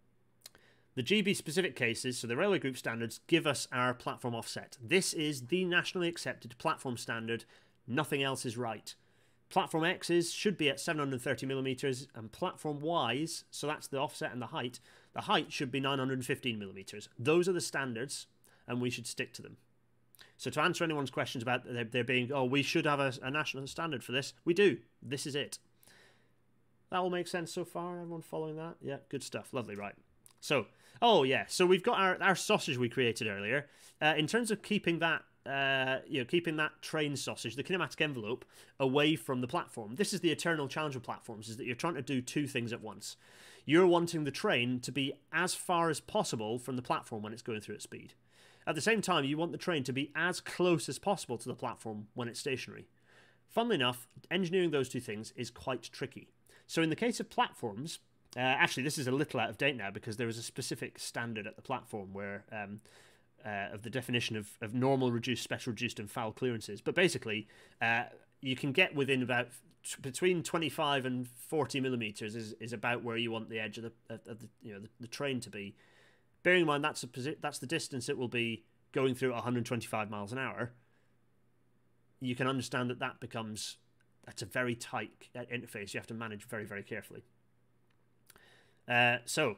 the G B specific cases, so the railway group standards, give us our platform offset. This is the nationally accepted platform standard. Nothing else is right. Platform X's should be at seven hundred thirty millimeters, and platform Y's, so that's the offset and the height, the height should be nine hundred fifteen millimeters. Those are the standards, and we should stick to them. So to answer anyone's questions about there, there being, oh, we should have a, a national standard for this, we do. This is it. That all makes sense so far? Everyone following that? Yeah, good stuff. Lovely, right. So, oh yeah, so we've got our, our sausage we created earlier. Uh, in terms of keeping that, uh, you know, keeping that train sausage, the kinematic envelope, away from the platform. This is the eternal challenge of platforms, is that you're trying to do two things at once. You're wanting the train to be as far as possible from the platform when it's going through at speed. At the same time, you want the train to be as close as possible to the platform when it's stationary. Funnily enough, engineering those two things is quite tricky. So in the case of platforms, uh, actually this is a little out of date now because there is a specific standard at the platform where um, uh, of the definition of, of normal, reduced, special reduced and foul clearances. But basically, uh, you can get within about between twenty-five and forty millimeters is, is about where you want the edge of the, of the you know the, the train to be. Bearing in mind that's a that's the distance it will be going through at one hundred twenty-five miles an hour. You can understand that that becomes that's a very tight interface. You have to manage very very carefully. Uh, so.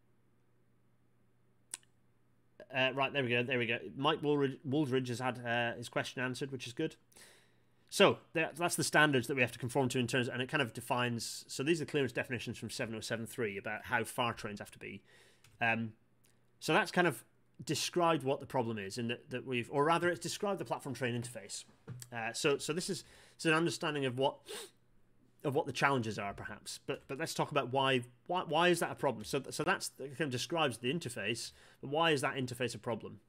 Uh, right, there we go, there we go. Mike Woolridge, Wooldridge has had uh, his question answered, which is good. So, that's the standards that we have to conform to in terms, and it kind of defines, so these are clearance definitions from seven oh seven three about how far trains have to be. Um, so that's kind of described what the problem is, in that, that we've, or rather it's described the platform train interface. Uh, so so this is it's an understanding of what of what the challenges are, perhaps. But but let's talk about why why why is that a problem? So so that's that kind of describes the interface, but why is that interface a problem?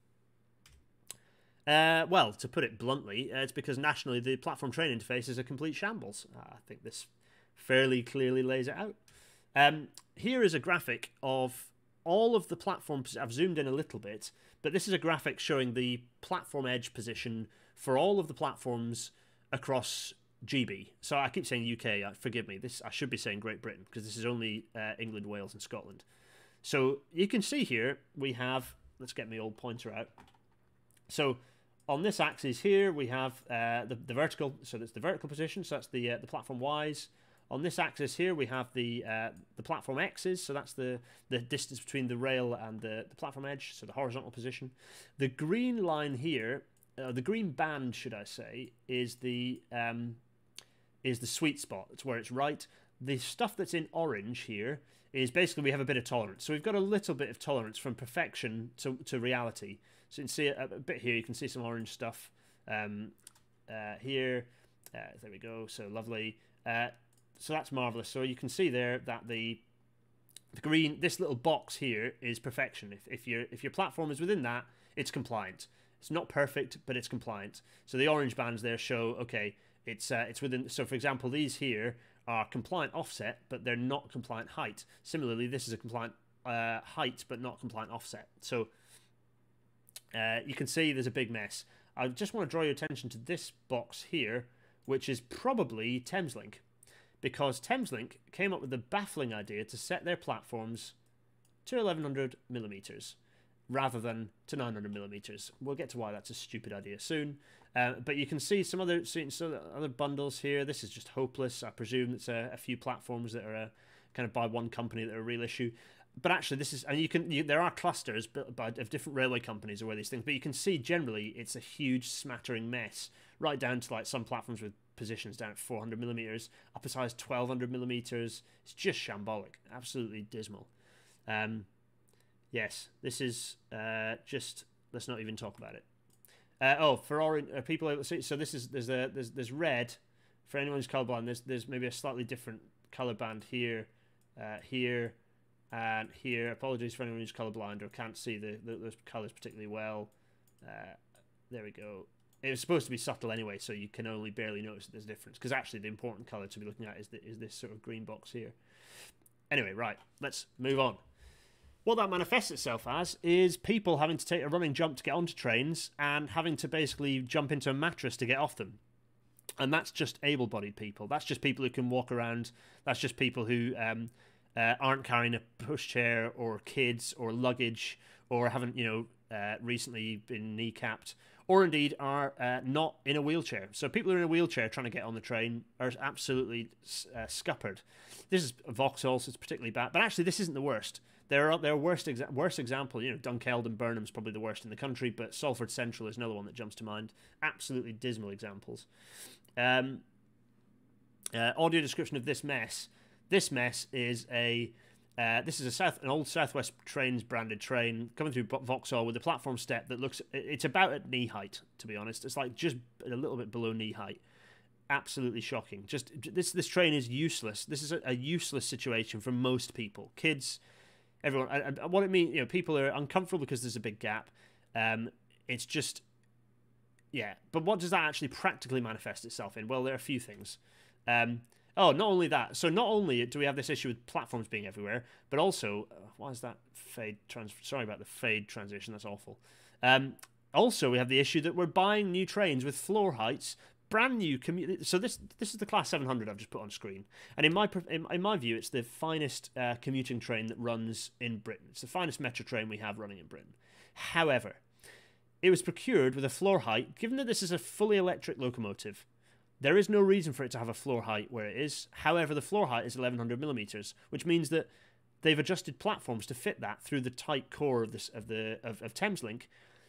Uh, well, to put it bluntly, uh, it's because nationally the platform train interface is a complete shambles. Uh, I think this fairly clearly lays it out. Um, here is a graphic of all of the platforms. I've zoomed in a little bit, but this is a graphic showing the platform edge position for all of the platforms across G B. So I keep saying U K, uh, forgive me, this I should be saying Great Britain, because this is only uh, England, Wales and Scotland. So you can see here we have, let's get my old pointer out. So on this axis here we have uh, the, the vertical, so that's the vertical position, so that's the, uh, the platform Y's. On this axis here we have the uh, the platform X's, so that's the, the distance between the rail and the, the platform edge, so the horizontal position. The green line here, uh, the green band should I say, is the um, is the sweet spot. It's where it's right. The stuff that's in orange here is basically we have a bit of tolerance. So we've got a little bit of tolerance from perfection to, to reality. So you can see a, a bit here, you can see some orange stuff um, uh, here. Uh, there we go, so lovely. Uh, so that's marvellous. So you can see there that the, the green, this little box here is perfection. If, if, your, if your platform is within that, it's compliant. It's not perfect, but it's compliant. So the orange bands there show, okay, it's uh, it's within, so for example, these here are compliant offset, but they're not compliant height. Similarly, this is a compliant uh, height, but not compliant offset. So uh, you can see there's a big mess. I just want to draw your attention to this box here, which is probably Thameslink, because Thameslink came up with the baffling idea to set their platforms to eleven hundred millimeters rather than to nine hundred millimeters. We'll get to why that's a stupid idea soon. Uh, but you can see some other some other bundles here. This is just hopeless. I presume it's a, a few platforms that are uh, kind of by one company that are a real issue. But actually, this is, and you can you, there are clusters but, but of different railway companies or these things. But you can see generally it's a huge smattering mess, right down to like some platforms with positions down at four hundred millimeters, up as high as twelve hundred millimeters. It's just shambolic, absolutely dismal. Um, yes, this is uh, just. Let's not even talk about it. Uh, oh, for orange uh, people able to see, so this is there's a there's there's red for anyone who's colorblind. There's there's maybe a slightly different color band here, uh, here, and here. Apologies for anyone who's colorblind or can't see the, the those colors particularly well. Uh, there we go. It was supposed to be subtle anyway, so you can only barely notice that there's a difference. Because actually, the important color to be looking at is the, is this sort of green box here. Anyway, right, let's move on. What that manifests itself as is people having to take a running jump to get onto trains and having to basically jump into a mattress to get off them. And that's just able-bodied people. That's just people who can walk around. That's just people who um, uh, aren't carrying a pushchair or kids or luggage or haven't, you know, uh, recently been kneecapped or indeed are uh, not in a wheelchair. So people who are in a wheelchair trying to get on the train are absolutely uh, scuppered. This is Vauxhall, so it's particularly bad. But actually, this isn't the worst. There are there are worst exa worst example. You know, Dunkeld and Burnham's probably the worst in the country, but Salford Central is another one that jumps to mind. Absolutely dismal examples. Um, uh, audio description of this mess. This mess is a uh, this is a south an old Southwest Trains branded train coming through Vauxhall with a platform step that looks it's about at knee height. To be honest, it's like just a little bit below knee height. Absolutely shocking. Just this this train is useless. This is a, a useless situation for most people, kids. Everyone, I, I, what it means, you know, people are uncomfortable because there's a big gap. Um, it's just, yeah. But what does that actually practically manifest itself in? Well, there are a few things. Um, oh, not only that. So not only do we have this issue with platforms being everywhere, but also, uh, why is that fade? Trans Sorry about the fade transition. That's awful. Um, also, we have the issue that we're buying new trains with floor heights. Brand new commute. So this this is the Class seven hundred I've just put on screen, and in my in, in my view, it's the finest uh, commuting train that runs in Britain. It's the finest metro train we have running in Britain. However, it was procured with a floor height. Given that this is a fully electric locomotive, there is no reason for it to have a floor height where it is. However, the floor height is eleven hundred millimeters, which means that they've adjusted platforms to fit that through the tight core of this of the of, of Thameslink.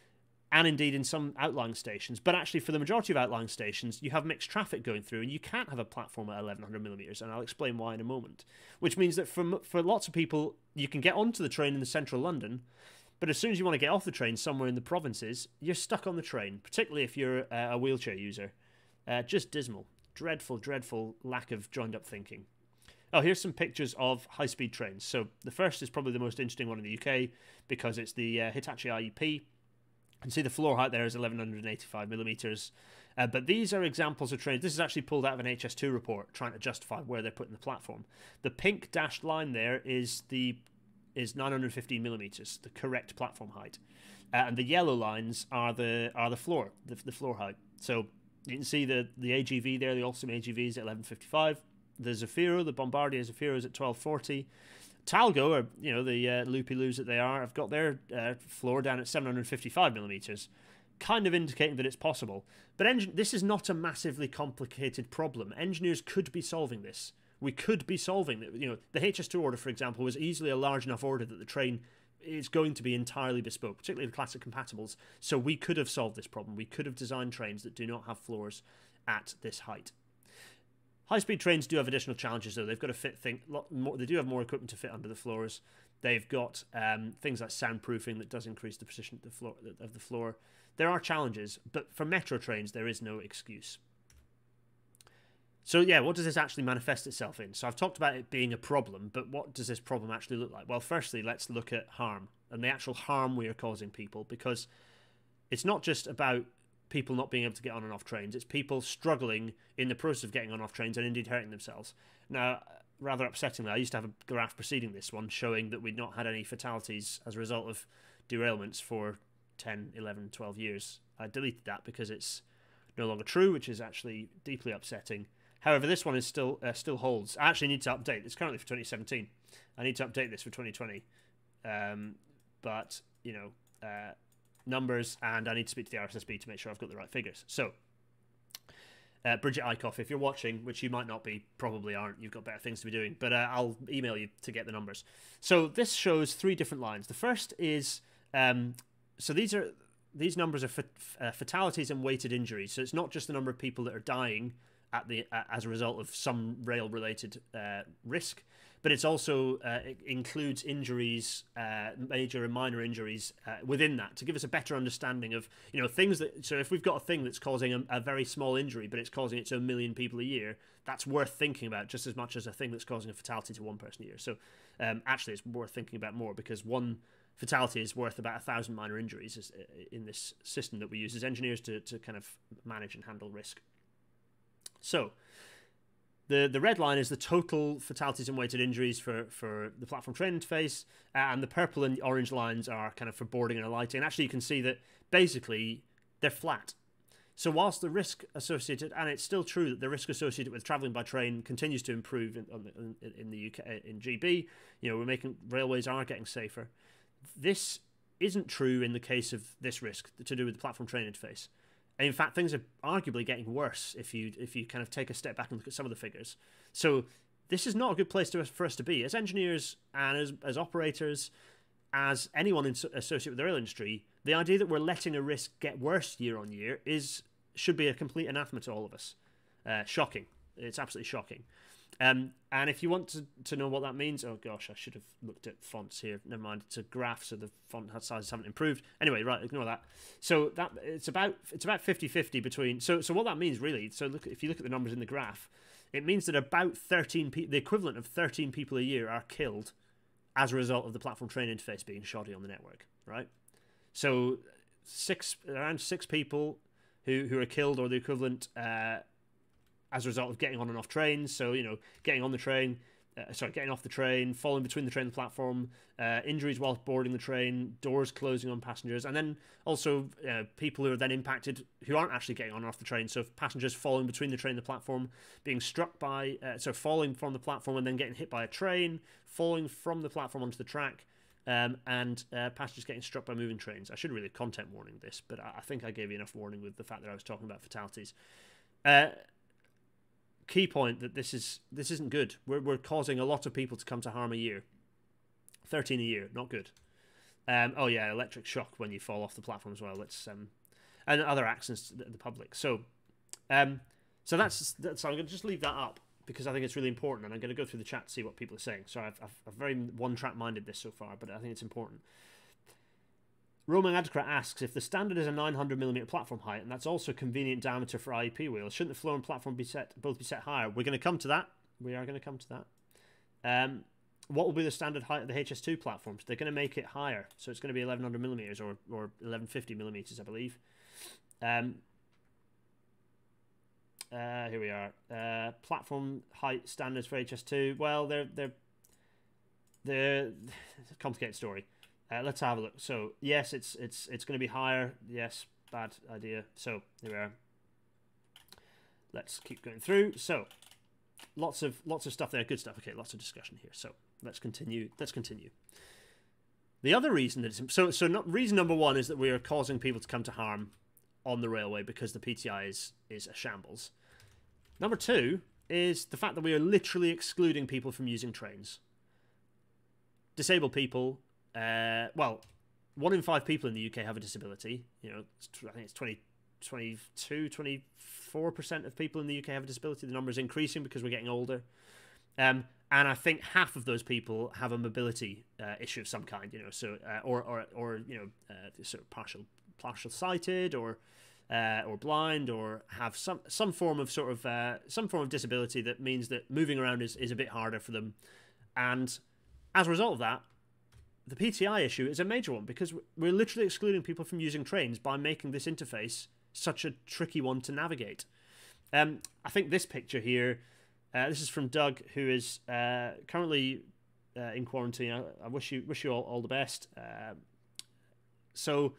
And indeed in some outlying stations. But actually for the majority of outlying stations, you have mixed traffic going through and you can't have a platform at eleven hundred millimeters, and I'll explain why in a moment. Which means that for, for lots of people, you can get onto the train in the central London, but as soon as you want to get off the train somewhere in the provinces, you're stuck on the train, particularly if you're a wheelchair user. Uh, just dismal. Dreadful, dreadful lack of joined-up thinking. Oh, here's some pictures of high-speed trains. So the first is probably the most interesting one in the U K because it's the uh, Hitachi I E P. You can see the floor height there is eleven eighty-five millimeters. Uh, but these are examples of trains. This is actually pulled out of an H S two report trying to justify where they're putting the platform. The pink dashed line there is the is nine hundred fifteen millimeters, the correct platform height. Uh, and the yellow lines are the are the floor, the, the floor height. So you can see the, the A G V there, the Alstom A G V is at eleven fifty-five. The Zafiro, the Bombardier Zafiro is at twelve forty. Talgo, or you know the uh, loopy-loos that they are, have got their uh, floor down at seven hundred fifty-five millimeters, kind of indicating that it's possible. But this is not a massively complicated problem. Engineers could be solving this. We could be solving it. You know, the H S two order, for example, was easily a large enough order that the train is going to be entirely bespoke, particularly the classic compatibles. So we could have solved this problem. We could have designed trains that do not have floors at this height. High-speed trains do have additional challenges, though. They've got to fit thing, lot more, they do have more equipment to fit under the floors. They've got um, things like soundproofing that does increase the precision of the, floor, of the floor. There are challenges, but for metro trains, there is no excuse. So, yeah, what does this actually manifest itself in? So I've talked about it being a problem, but what does this problem actually look like? Well, firstly, let's look at harm and the actual harm we are causing people, because it's not just about people not being able to get on and off trains. It's people struggling in the process of getting on and off trains and indeed hurting themselves. Now, rather upsettingly, I used to have a graph preceding this one showing that we'd not had any fatalities as a result of derailments for ten, eleven, twelve years. I deleted that because it's no longer true, which is actually deeply upsetting. However, this one is still uh, still holds. I actually need to update. It's currently for twenty seventeen. I need to update this for twenty twenty. Um, but, you know... Uh, numbers, and I need to speak to the R S S B to make sure I've got the right figures. So, uh, Bridget Eichhoff, if you're watching, which you might not be, probably aren't, you've got better things to be doing, but uh, I'll email you to get the numbers. So this shows three different lines. The first is, um, so these are these numbers are fa uh, fatalities and weighted injuries. So it's not just the number of people that are dying at the uh, as a result of some rail-related uh, risk, but it's also uh, it includes injuries, uh, major and minor injuries uh, within that, to give us a better understanding of, you know, things that, so if we've got a thing that's causing a, a very small injury, but it's causing it to a million people a year, that's worth thinking about just as much as a thing that's causing a fatality to one person a year. So um, actually it's worth thinking about more, because one fatality is worth about a thousand minor injuries in this system that we use as engineers to, to kind of manage and handle risk. So, The, the red line is the total fatalities and weighted injuries for, for the platform train interface, uh, and the purple and orange lines are kind of for boarding and alighting. And actually you can see that basically they're flat. So whilst the risk associated, and it's still true that the risk associated with travelling by train continues to improve in, in, in the U K, in G B, you know, we're making, railways are getting safer. This isn't true in the case of this risk to do with the platform train interface. And in fact, things are arguably getting worse if you if you kind of take a step back and look at some of the figures. So this is not a good place to, for us to be as engineers and as, as operators, as anyone in, associated with the rail industry. The idea that we're letting a risk get worse year on year is should be a complete anathema to all of us. Uh, shocking. It's absolutely shocking. Um, and if you want to, to know what that means, oh gosh, I should have looked at fonts here. Never mind, it's a graph, so the font sizes haven't improved. Anyway, right, ignore that. So that it's about it's about fifty fifty between. So so what that means really. So look, if you look at the numbers in the graph, it means that about thirteen people, the equivalent of thirteen people a year, are killed as a result of the platform train interface being shoddy on the network. Right. So six around six people who who are killed, or the equivalent. Uh, as a result of getting on and off trains. So, you know, getting on the train, uh, sorry, getting off the train, falling between the train and the platform, uh, injuries whilst boarding the train, doors closing on passengers, and then also uh, people who are then impacted who aren't actually getting on and off the train. So passengers falling between the train and the platform, being struck by, uh, so falling from the platform and then getting hit by a train, falling from the platform onto the track, um, and uh, passengers getting struck by moving trains. I should really content warning this, but I, I think I gave you enough warning with the fact that I was talking about fatalities. Uh, Key point that this is this isn't good. We're we're causing a lot of people to come to harm a year. Thirteen a year, not good. Um, oh yeah, electric shock when you fall off the platform as well. Let's um, and other accidents to the, the public. So, um, so that's, that's I'm going to just leave that up because I think it's really important, and I'm going to go through the chat to see what people are saying. So I've I've, I've very one-track minded this so far, but I think it's important. Roman Adkrat asks, if the standard is a nine hundred millimeter platform height, and that's also convenient diameter for I E P wheels, shouldn't the floor and platform be set both be set higher? We're going to come to that. We are going to come to that. Um, what will be the standard height of the H S two platforms? They're going to make it higher, so it's going to be eleven hundred millimeters or or eleven fifty millimeters, I believe. Um, uh, here we are. Uh, platform height standards for H S two. Well, they're they're they're it's a complicated story. Uh, let's have a look. So yes, it's it's it's going to be higher. Yes, bad idea. So here we are. Let's keep going through. So lots of lots of stuff there. Good stuff. Okay, lots of discussion here. So let's continue. Let's continue. The other reason that it's, so so not reason number one is that we are causing people to come to harm on the railway because the P T I is is a shambles. Number two is the fact that we are literally excluding people from using trains. Disabled people. Uh, well, one in five people in the U K have a disability. You know, I think it's twenty, twenty-two, twenty-four percent of people in the U K have a disability. The number is increasing because we're getting older. Um, and I think half of those people have a mobility uh, issue of some kind. You know, so uh, or or or you know, uh, sort of partial partial sighted or uh, or blind or have some some form of sort of uh, some form of disability that means that moving around is is a bit harder for them. And as a result of that, the P T I issue is a major one because we're literally excluding people from using trains by making this interface such a tricky one to navigate. Um, I think this picture here, uh, this is from Doug, who is uh, currently uh, in quarantine. I, I wish you wish you all, all the best. Uh, so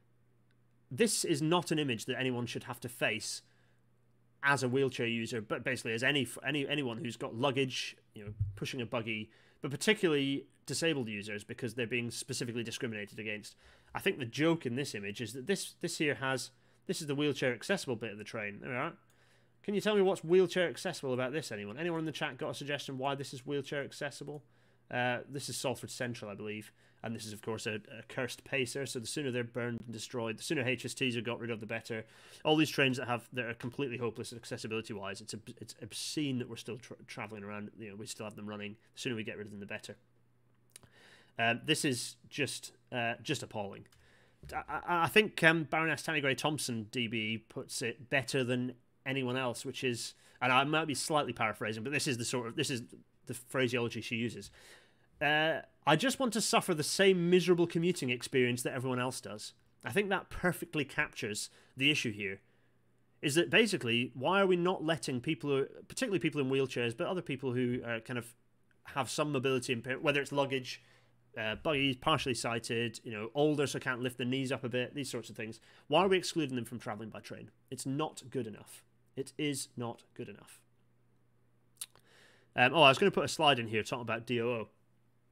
this is not an image that anyone should have to face as a wheelchair user, but basically as any any anyone who's got luggage, you know, pushing a buggy, but particularly disabled users because they're being specifically discriminated against. I think the joke in this image is that this this here has this is the wheelchair accessible bit of the train. There we are. Can you tell me what's wheelchair accessible about this? Anyone? Anyone in the chat got a suggestion why this is wheelchair accessible? Uh, this is Salford Central, I believe, and this is of course a, a cursed pacer. So the sooner they're burned and destroyed, the sooner H S Ts are got rid of, the better. All these trains that have that are completely hopeless accessibility wise, it's a, it's obscene that we're still tra traveling around. You know, we still have them running. The sooner we get rid of them, the better. Um, this is just uh, just appalling. I, I think um, Baroness Tanny Gray Thompson D B puts it better than anyone else, which is, and I might be slightly paraphrasing, but this is the sort of this is the phraseology she uses. Uh, I just want to suffer the same miserable commuting experience that everyone else does. I think that perfectly captures the issue here. Is that basically why are we not letting people, who, particularly people in wheelchairs, but other people who are kind of have some mobility impairment, whether it's luggage, uh, buggies, partially sighted, you know, older so can't lift their knees up a bit, these sorts of things. Why are we excluding them from travelling by train? It's not good enough. It is not good enough. Um, oh, I was going to put a slide in here talking about D O O.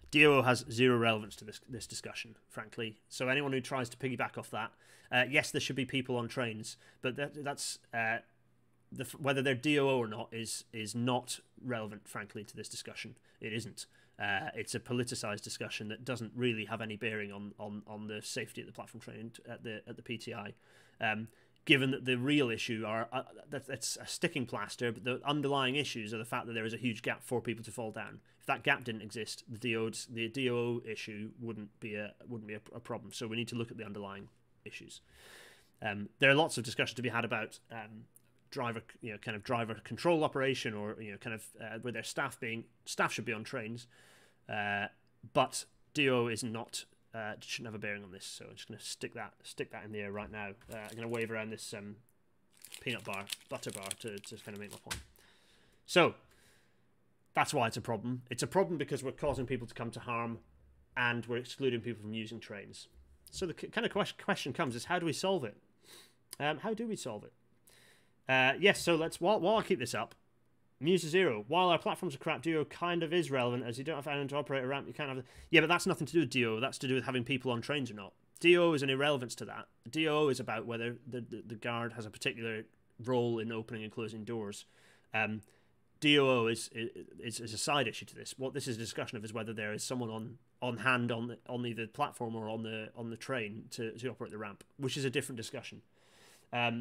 D O O has zero relevance to this this discussion, frankly. So anyone who tries to piggyback off that, uh, yes, there should be people on trains, but that, that's uh, the, whether they're D O O or not is is not relevant, frankly, to this discussion. It isn't. Uh, it's a politicized discussion that doesn't really have any bearing on on, on the safety of the platform train at the at the P T I. Um, given that the real issue are uh, that, that's a sticking plaster, but the underlying issues are the fact that there is a huge gap for people to fall down. If that gap didn't exist, the D O the D O O issue wouldn't be a wouldn't be a, a problem. So we need to look at the underlying issues. Um, there are lots of discussions to be had about um, driver, you know, kind of driver control operation, or you know, kind of uh, with their staff being staff should be on trains, uh, but D O O is not. Uh, shouldn't have a bearing on this, so I'm just going to stick that stick that in the air right now. Uh, I'm going to wave around this um, peanut bar, butter bar, to, to kind of make my point. So that's why it's a problem. It's a problem because we're causing people to come to harm, and we're excluding people from using trains. So the kind of question comes is, how do we solve it? Um, how do we solve it? Uh, yes, so let's while while I keep this up. Muse zero. While our platforms are crap, D O O kind of is relevant, as you don't have anyone to operate a ramp. You can't have. Yeah, but that's nothing to do with D O O. That's to do with having people on trains or not. D O O is an irrelevance to that. D O O is about whether the the, the guard has a particular role in opening and closing doors. Um, D O O is, is is a side issue to this. What this is a discussion of is whether there is someone on on hand on the, on either the platform or on the on the train to to operate the ramp, which is a different discussion. Um,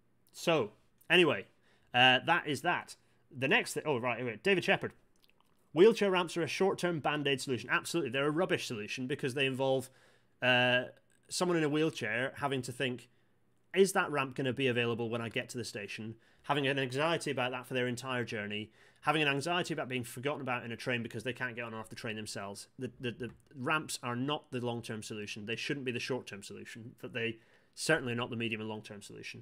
so anyway, uh, that is that. The next thing, oh right, wait, David Shepard. Wheelchair ramps are a short-term band-aid solution. Absolutely, they're a rubbish solution because they involve uh, someone in a wheelchair having to think, is that ramp going to be available when I get to the station? Having an anxiety about that for their entire journey. Having an anxiety about being forgotten about in a train because they can't get on or off the train themselves. The, the, the ramps are not the long-term solution. They shouldn't be the short-term solution, but they certainly are not the medium and long-term solution.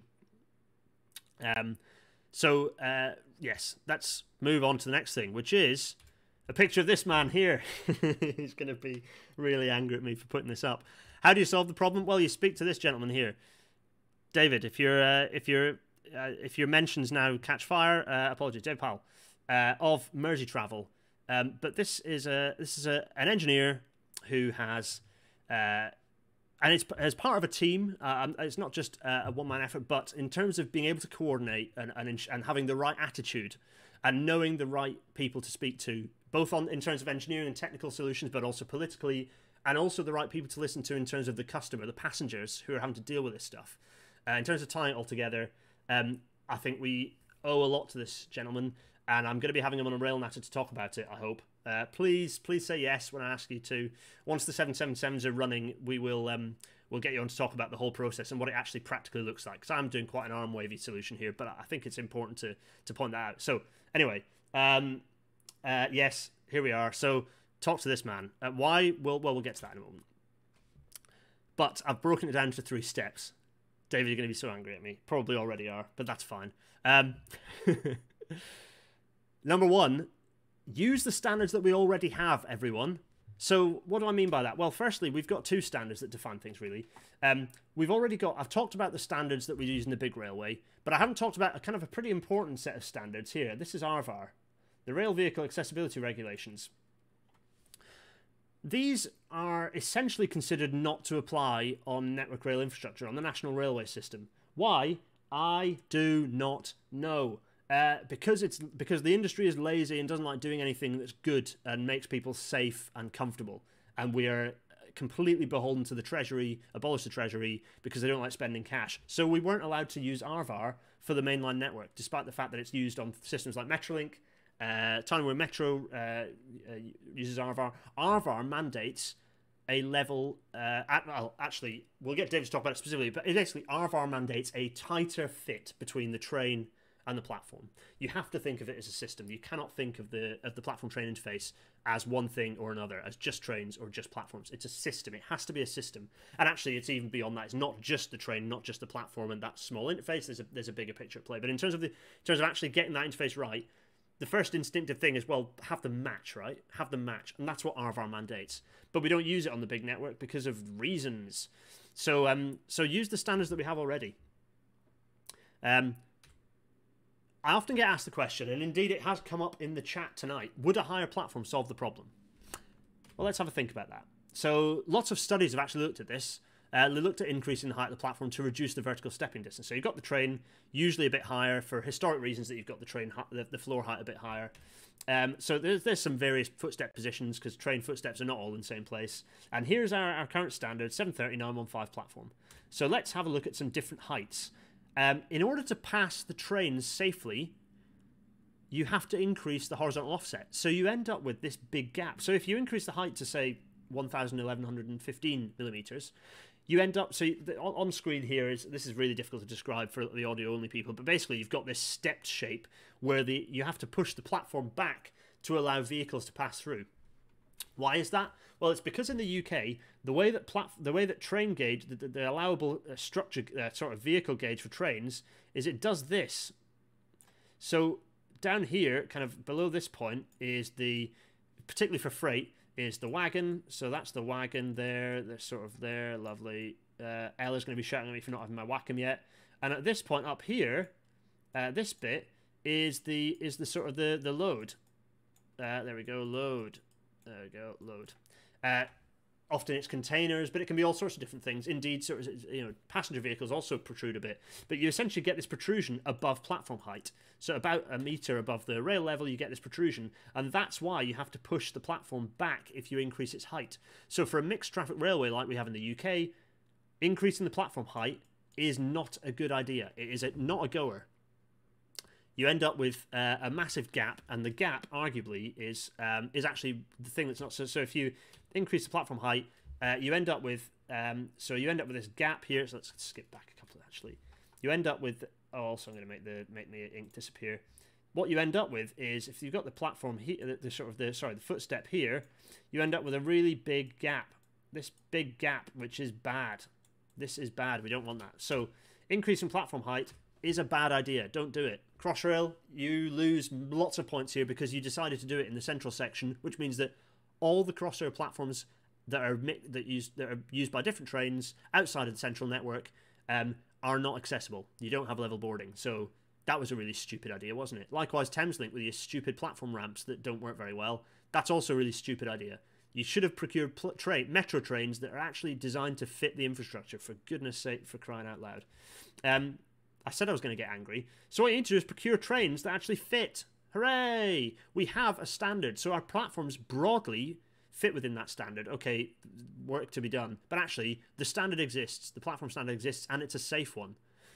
Um... So, uh, yes, let's move on to the next thing, which is a picture of this man here. He's going to be really angry at me for putting this up. How do you solve the problem? Well, you speak to this gentleman here. David, if, you're, uh, if, you're, uh, if your mentions now catch fire, uh, apologies, Dave Powell, uh, of Mersey Travel. Um, but this is, a, this is a, an engineer who has... Uh, And it's as part of a team. Uh, it's not just uh, a one-man effort, but in terms of being able to coordinate and, and and having the right attitude and knowing the right people to speak to, both on in terms of engineering and technical solutions, but also politically, and also the right people to listen to in terms of the customer, the passengers who are having to deal with this stuff. Uh, in terms of tying it all together, um, I think we owe a lot to this gentleman, and I'm going to be having him on a Rail Natter to talk about it, I hope. Uh, please, please say yes when I ask you to. Once the seven seventy-sevens are running, we will um, we'll get you on to talk about the whole process and what it actually practically looks like. Because I'm doing quite an arm wavy solution here, but I think it's important to to point that out. So anyway, um, uh, yes, here we are. So talk to this man. Uh, why? Well, well, we'll get to that in a moment. But I've broken it down to three steps. David, you're going to be so angry at me. Probably already are, but that's fine. Um, number one. Use the standards that we already have, everyone. So what do I mean by that? Well, firstly, we've got two standards that define things, really. Um, we've already got... I've talked about the standards that we use in the big railway, but I haven't talked about a kind of a pretty important set of standards here. This is R V A R, the Rail Vehicle Accessibility Regulations. These are essentially considered not to apply on network rail infrastructure, on the national railway system. Why? I do not know. Uh, because it's because the industry is lazy and doesn't like doing anything that's good and makes people safe and comfortable, and we are completely beholden to the Treasury, abolish the Treasury because they don't like spending cash. So we weren't allowed to use R V A R for the mainline network, despite the fact that it's used on systems like Metrolink, uh, Tyne Metro uh, uh, uses R V A R. R V A R mandates a level. Uh, at, well, actually, we'll get David to talk about it specifically, but it basically R V A R mandates a tighter fit between the train and the platform. You have to think of it as a system. You cannot think of the of the platform train interface as one thing or another, as just trains or just platforms. It's a system. It has to be a system. And actually, it's even beyond that. It's not just the train, not just the platform and that small interface. There's a there's a bigger picture at play. But in terms of the in terms of actually getting that interface right, the first instinctive thing is, well, have them match, right? Have them match, and that's what R V A R mandates. But we don't use it on the big network because of reasons. So um so use the standards that we have already. Um. I often get asked the question, and indeed it has come up in the chat tonight, would a higher platform solve the problem? Well, let's have a think about that. So lots of studies have actually looked at this. Uh, they looked at increasing the height of the platform to reduce the vertical stepping distance. So you've got the train usually a bit higher for historic reasons, that you've got the train the, the floor height a bit higher. Um, so there's, there's some various footstep positions, because train footsteps are not all in the same place. And here's our, our current standard seven thirty nine fifteen platform. So let's have a look at some different heights. Um, in order to pass the trains safely, you have to increase the horizontal offset. So you end up with this big gap. So if you increase the height to, say, one thousand eleven fifteen millimeters, you end up, so the, on screen here is, this is really difficult to describe for the audio only people, but basically you've got this stepped shape where the you have to push the platform back to allow vehicles to pass through. Why is that? Well, it's because in the U K, the way that plat the way that train gauge, the, the, the allowable uh, structure, uh, sort of vehicle gauge for trains, is it does this. So down here, kind of below this point, is the, particularly for freight, is the wagon. So that's the wagon there. They're sort of there. Lovely. Uh, Ella's going to be shouting at me for not having my Wacom yet. And at this point up here, uh, this bit is the is the sort of the the load. Uh, there we go. Load. There we go. Load. Uh, often it's containers, but it can be all sorts of different things. Indeed, sort of, you know, passenger vehicles also protrude a bit. But you essentially get this protrusion above platform height. So about a metre above the rail level, you get this protrusion. And that's why you have to push the platform back if you increase its height. So for a mixed traffic railway like we have in the U K, increasing the platform height is not a good idea. It is a, not a goer. You end up with uh, a massive gap, and the gap, arguably, is um, is actually the thing that's not so. So if you increase the platform height, uh, you end up with um, so you end up with this gap here. So let's skip back a couple. Actually, you end up with. Oh, also I'm going to make the make the ink disappear. What you end up with is, if you've got the platform here, the, the sort of the sorry the footstep here, you end up with a really big gap. This big gap, which is bad. This is bad. We don't want that. So increasing platform height is a bad idea. Don't do it. Crossrail, you lose lots of points here because you decided to do it in the central section, which means that all the Crossrail platforms that are that use that are used by different trains outside of the central network um, are not accessible. You don't have level boarding, so that was a really stupid idea, wasn't it? Likewise, Thameslink with your stupid platform ramps that don't work very well. That's also a really stupid idea. You should have procured train metro trains that are actually designed to fit the infrastructure. For goodness sake, for crying out loud. Um, I said I was going to get angry. So what you need to do is procure trains that actually fit. Hooray! We have a standard. So our platforms broadly fit within that standard. Okay, work to be done. But actually, the standard exists. The platform standard exists, and it's a safe one.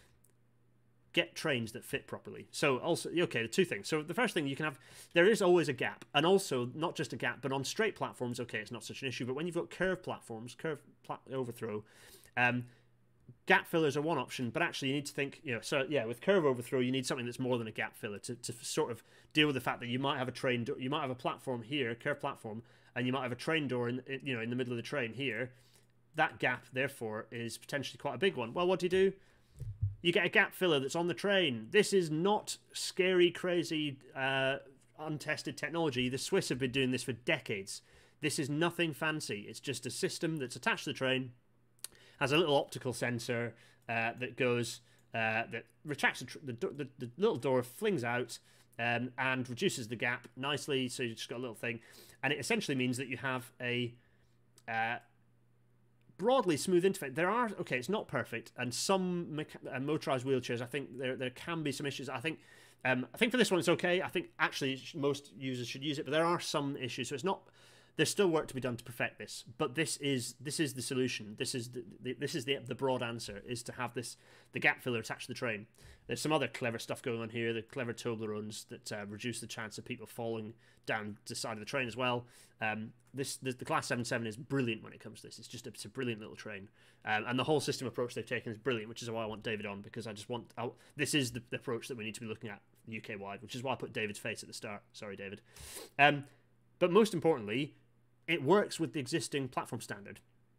Get trains that fit properly. So also, okay, the two things. So the first thing, you can have, there is always a gap. And also, not just a gap, but on straight platforms, okay, it's not such an issue. But when you've got curved platforms, curved pla overthrow, um, gap fillers are one option, but actually you need to think, you know, so yeah, with curve overthrow, you need something that's more than a gap filler to, to sort of deal with the fact that you might have a train door, you might have a platform here, curved platform, and you might have a train door in, you know, in the middle of the train here. That gap, therefore, is potentially quite a big one. Well, what do you do? You get a gap filler that's on the train. This is not scary, crazy, uh, untested technology. The Swiss have been doing this for decades. This is nothing fancy. It's just a system that's attached to the train, has a little optical sensor uh, that goes, uh, that retracts the, the, the, the little door, flings out, um, and reduces the gap nicely. So you just got a little thing, and it essentially means that you have a uh, broadly smooth interface. There are, okay, it's not perfect, and some uh, motorized wheelchairs, I think there there can be some issues. I think, um, I think for this one it's okay. I think actually most users should use it, but there are some issues. So it's not. There's still work to be done to perfect this, but this is this is the solution. This is the, the this is the the broad answer, is to have this the gap filler attached to the train. There's some other clever stuff going on here. The clever Toblerones that uh, reduce the chance of people falling down the side of the train as well. Um, this the, the Class seventy-seven is brilliant when it comes to this. It's just a, it's a brilliant little train, um, and the whole system approach they've taken is brilliant, which is why I want David on, because I just want I'll, this is the, the approach that we need to be looking at U K wide, which is why I put David's face at the start. Sorry, David. Um, but most importantly, it works with the existing platform standard.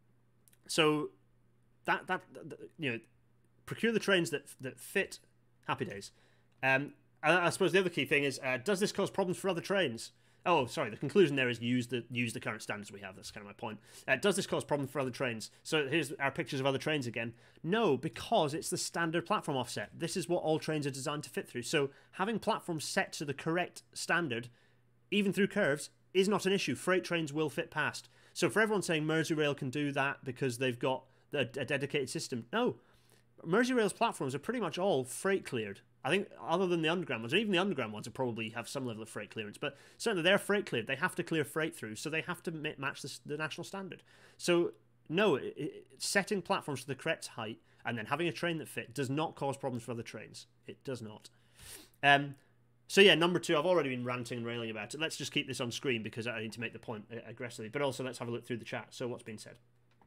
So that, that, that you know, procure the trains that that fit. Happy days. Um, I, I suppose the other key thing is, uh, does this cause problems for other trains? Oh, sorry. The conclusion there is use the use the current standards we have. That's kind of my point. Uh, does this cause problems for other trains? So here's our pictures of other trains again. No, because it's the standard platform offset. This is what all trains are designed to fit through. So having platforms set to the correct standard, even through curves, is not an issue. Freight trains will fit past. So for everyone saying Merseyrail can do that because they've got a, a dedicated system, no. Merseyrail's platforms are pretty much all freight cleared. I think other than the underground ones, and even the underground ones will probably have some level of freight clearance, but certainly they're freight cleared. They have to clear freight through, so they have to match the, the national standard. So no, it, it, setting platforms to the correct height and then having a train that fit does not cause problems for other trains. It does not. Um, so yeah, number two, I've already been ranting and railing about it. Let's just keep this on screen because I need to make the point aggressively, but also let's have a look through the chat. So what's been said?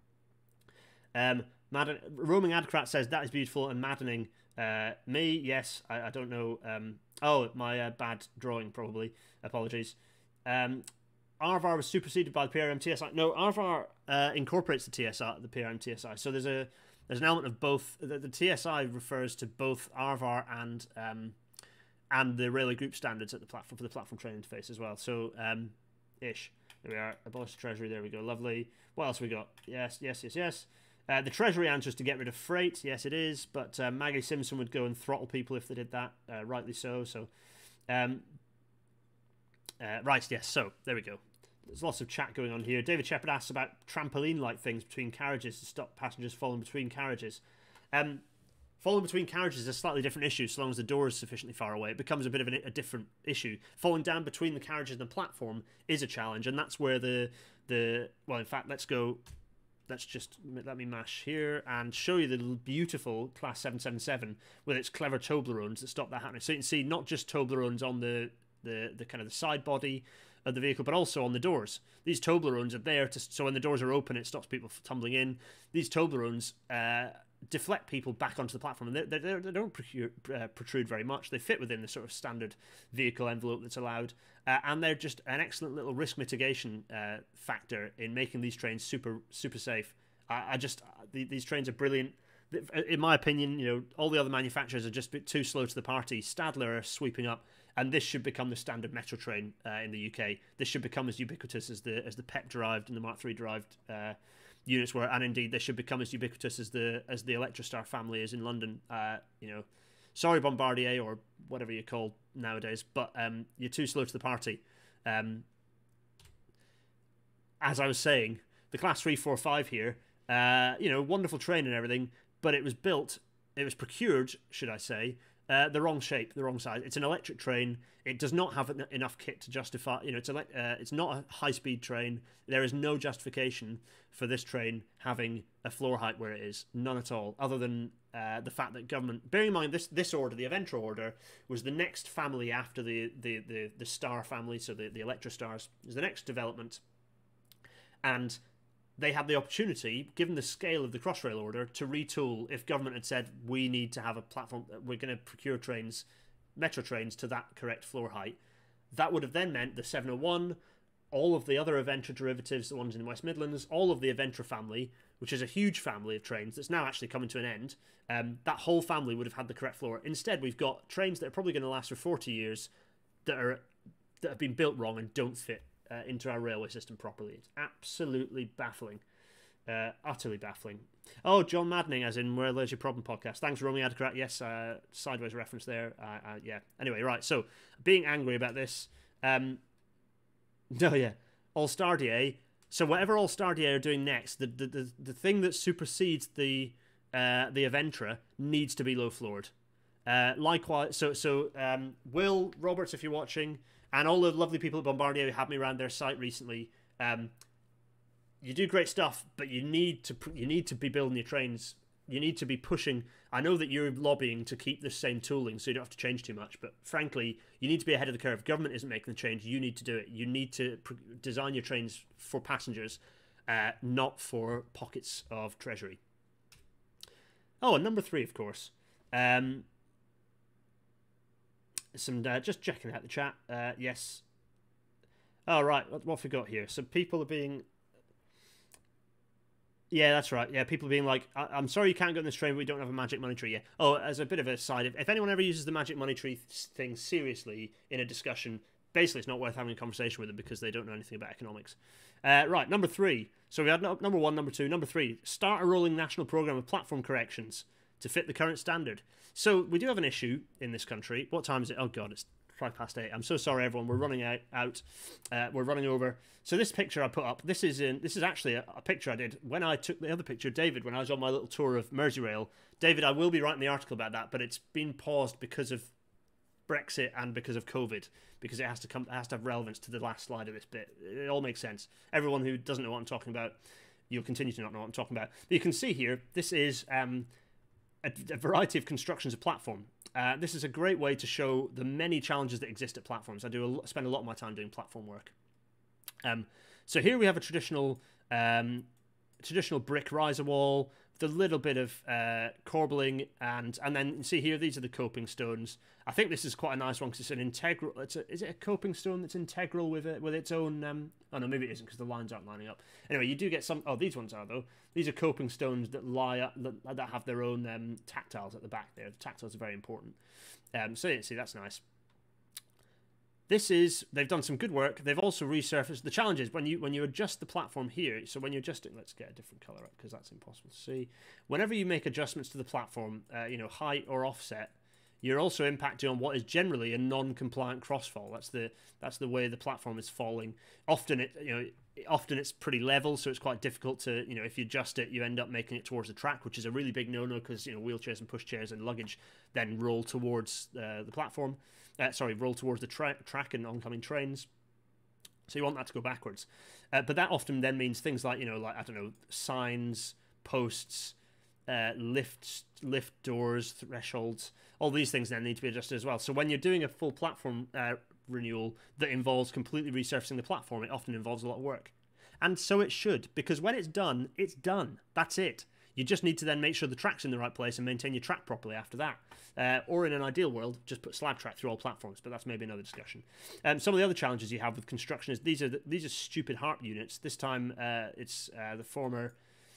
Um, Madden, Roaming Adcrat says that is beautiful and maddening. Uh, me, yes, I, I don't know. Um, oh, my uh, bad drawing, probably. Apologies. Um, R V R was superseded by the P R M T S I. No, R V R uh, incorporates the T S I, the P R M T S I. So there's a there's an element of both. The, the T S I refers to both R V R and um, and the railway group standards at the platform for the platform train interface as well. So um, ish. There we are. Abolish the Treasury. There we go. Lovely. What else we got? Yes, yes, yes, yes. Uh, the Treasury answer is to get rid of freight. Yes, it is. But uh, Maggie Simpson would go and throttle people if they did that. Uh, rightly so. So, um, uh, right, yes. So, there we go. There's lots of chat going on here. David Shepard asks about trampoline-like things between carriages to stop passengers falling between carriages. Um, falling between carriages is a slightly different issue so long as the door is sufficiently far away. It becomes a bit of an, a different issue. Falling down between the carriages and the platform is a challenge, and that's where the... the well, in fact, let's go... Let's just let me mash here and show you the beautiful Class seven seventy-seven with its clever Toblerones that stop that happening. So you can see not just Toblerones on the, the, the kind of the side body of the vehicle, but also on the doors. These Toblerones are there to so when the doors are open, it stops people tumbling in. These Toblerones uh, deflect people back onto the platform, and they, they, they don't procure, uh, protrude very much. They fit within the sort of standard vehicle envelope that's allowed, uh, and they're just an excellent little risk mitigation uh, factor in making these trains super super safe. I, I just the, these trains are brilliant. In my opinion, you know, all the other manufacturers are just a bit too slow to the party. Stadler are sweeping up, and this should become the standard metro train uh, in the U K. This should become as ubiquitous as the as the P E P derived and the Mark three derived uh, units were, and indeed they should become as ubiquitous as the as the Electrostar family is in London. Uh, you know, sorry Bombardier or whatever you're called nowadays, but um, you're too slow to the party. Um, as I was saying, the Class three four five here, uh, you know, wonderful train and everything, but it was built, it was procured, should I say, uh, the wrong shape, the wrong size. It's an electric train. It does not have enough kit to justify, you know, it's, elect, uh, it's not a high-speed train. There is no justification for this train having a floor height where it is. None at all, other than uh, the fact that government, bearing in mind this this order, the Aventra order, was the next family after the, the, the, the Star family, so the, the Electrostars, is the next development. And they had the opportunity, given the scale of the Crossrail order, to retool if government had said, we need to have a platform, we're going to procure trains, metro trains to that correct floor height. That would have then meant the seven oh one, all of the other Aventra derivatives, the ones in the West Midlands, all of the Aventra family, which is a huge family of trains that's now actually coming to an end, um, that whole family would have had the correct floor. Instead, we've got trains that are probably going to last for forty years that are that have been built wrong and don't fit Uh, into our railway system properly. It's absolutely baffling. Uh, utterly baffling. Oh, John Maddening, as in Where There's Your Problem podcast. Thanks, Romy Adcrat. Yes, uh, sideways reference there. Uh, uh, yeah. Anyway, right. So, being angry about this. Um, no, yeah. All-Stardier. So, whatever All-Stardier are doing next, the, the, the, the thing that supersedes the uh, the Aventra needs to be low-floored. Uh, likewise, so, so um, Will Roberts, if you're watching, and all the lovely people at Bombardier who had me around their site recently. Um, you do great stuff, but you need to you need to be building your trains. You need to be pushing. I know that you're lobbying to keep the same tooling, so you don't have to change too much. But frankly, you need to be ahead of the curve. Government isn't making the change. You need to do it. You need to design your trains for passengers, uh, not for pockets of treasury. Oh, and number three, of course. Um, Some uh, just checking out the chat. Uh, yes. Oh right, what, what have we got here? So people are being. Yeah, that's right. Yeah, people are being like, I I'm sorry you can't go on this train, but we don't have a magic money tree yet. Oh, as a bit of a side, if, if anyone ever uses the magic money tree thing seriously in a discussion, basically it's not worth having a conversation with them because they don't know anything about economics. Uh, right, number three. So we had no, number one, number two, number three. Start a rolling national program of platform corrections to fit the current standard. So we do have an issue in this country. What time is it? Oh god, it's five past eight. I'm so sorry, everyone. We're running out. out. Uh, we're running over. So this picture I put up, this is in. This is actually a, a picture I did when I took the other picture, David, when I was on my little tour of Merseyrail. David, I will be writing the article about that, but it's been paused because of Brexit and because of COVID, because it has to come, it has to have relevance to the last slide of this bit. It all makes sense. Everyone who doesn't know what I'm talking about, you'll continue to not know what I'm talking about. But you can see here, this is um, a, a variety of constructions of platform. Uh, this is a great way to show the many challenges that exist at platforms. I do a, spend a lot of my time doing platform work. Um, so here we have a traditional um, traditional brick riser wall with a little bit of uh, corbelling, and and then you see here, these are the coping stones. I think this is quite a nice one because it's an integral. It's a, is it a coping stone that's integral with it with its own? Um, oh no, maybe it isn't because the lines aren't lining up. Anyway, you do get some. Oh, these ones are though. These are coping stones that lie up, that, that have their own um, tactiles at the back there. The tactiles are very important. Um, so yeah, see, that's nice. This is, they've done some good work. They've also resurfaced the challenges when you when you adjust the platform here. So when you're adjusting, let's get a different color up because that's impossible to see. Whenever you make adjustments to the platform, uh, you know, height or offset, you're also impacting on what is generally a non-compliant crossfall. That's the that's the way the platform is falling. Often it you know often it's pretty level, so it's quite difficult to you know if you adjust it, you end up making it towards the track, which is a really big no-no because you know wheelchairs and pushchairs and luggage then roll towards uh, the platform. Uh, sorry, roll towards the tra track and oncoming trains. So you want that to go backwards. Uh, but that often then means things like, you know, like, I don't know, signs, posts, uh, lift, lift doors, thresholds, all these things then need to be adjusted as well. So when you're doing a full platform uh, renewal that involves completely resurfacing the platform, it often involves a lot of work. And so it should, because when it's done, it's done. That's it. You just need to then make sure the track's in the right place and maintain your track properly after that. Uh, or in an ideal world, just put slab track through all platforms, but that's maybe another discussion. Um, some of the other challenges you have with construction is these are the, these are stupid harp units. This time uh, it's uh, the former...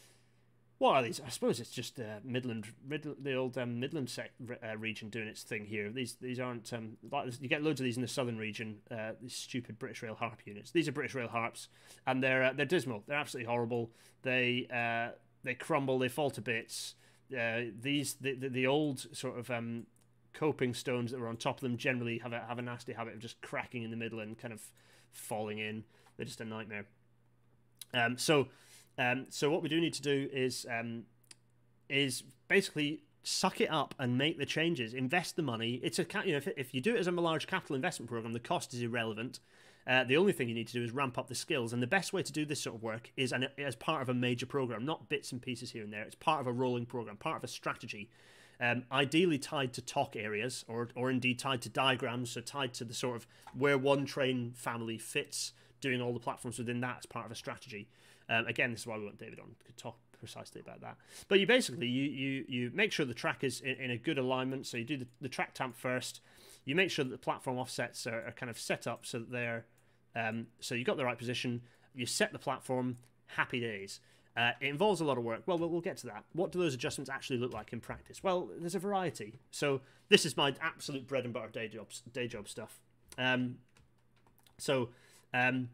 What are these? I suppose it's just uh, Midland, Mid the old um, Midland sec uh, region doing its thing here. These these aren't... Um, like, you get loads of these in the southern region, uh, these stupid British Rail harp units. These are British Rail harps, and they're, uh, they're dismal. They're absolutely horrible. They... Uh, They crumble, they fall to bits. Uh, these the, the the old sort of um, coping stones that were on top of them generally have a have a nasty habit of just cracking in the middle and kind of falling in. They're just a nightmare. Um, so um, so what we do need to do is um, is basically suck it up and make the changes. Invest the money. It's a you know if, if you do it as a large capital investment program, the cost is irrelevant. Uh, the only thing you need to do is ramp up the skills, and the best way to do this sort of work is an, as part of a major program, not bits and pieces here and there. It's part of a rolling program, part of a strategy, um, ideally tied to talk areas, or or indeed tied to diagrams, so tied to the sort of where one train family fits, doing all the platforms within that as part of a strategy. Um, again, this is why we want David on to talk precisely about that. But you basically you you you make sure the track is in, in a good alignment. So you do the, the track tamp first. You make sure that the platform offsets are, are kind of set up so that they're Um, so you've got the right position, you set the platform, happy days. Uh, it involves a lot of work. Well, well, we'll get to that. What do those adjustments actually look like in practice? Well, there's a variety. So this is my absolute bread and butter day job, day job stuff. Um, so um,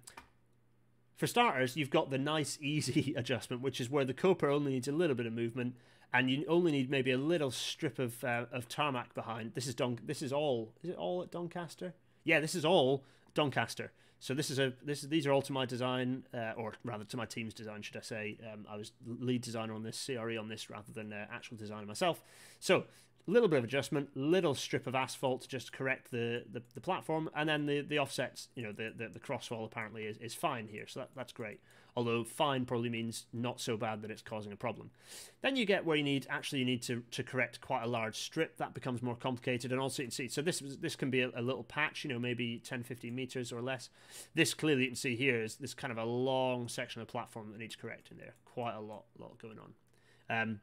for starters, you've got the nice, easy adjustment, which is where the coper only needs a little bit of movement, and you only need maybe a little strip of uh, of tarmac behind. This is Don. This is all. Is it all at Doncaster? Yeah, this is all Doncaster. So this is a this these are all to my design, uh, or rather to my team's design, should I say? Um, I was lead designer on this, C R E on this, rather than uh, actual designer myself. So a little bit of adjustment, little strip of asphalt to just correct the, the, the platform, and then the the offsets. You know, the the, the crossfall apparently is, is fine here, so that, that's great. Although fine probably means not so bad that it's causing a problem. Then you get where you need actually you need to, to correct quite a large strip. That becomes more complicated, and also you can see. So this this can be a, a little patch, you know, maybe ten, fifteen meters or less. This clearly you can see here is this kind of a long section of platform that needs correcting there. Quite a lot, lot going on. Um,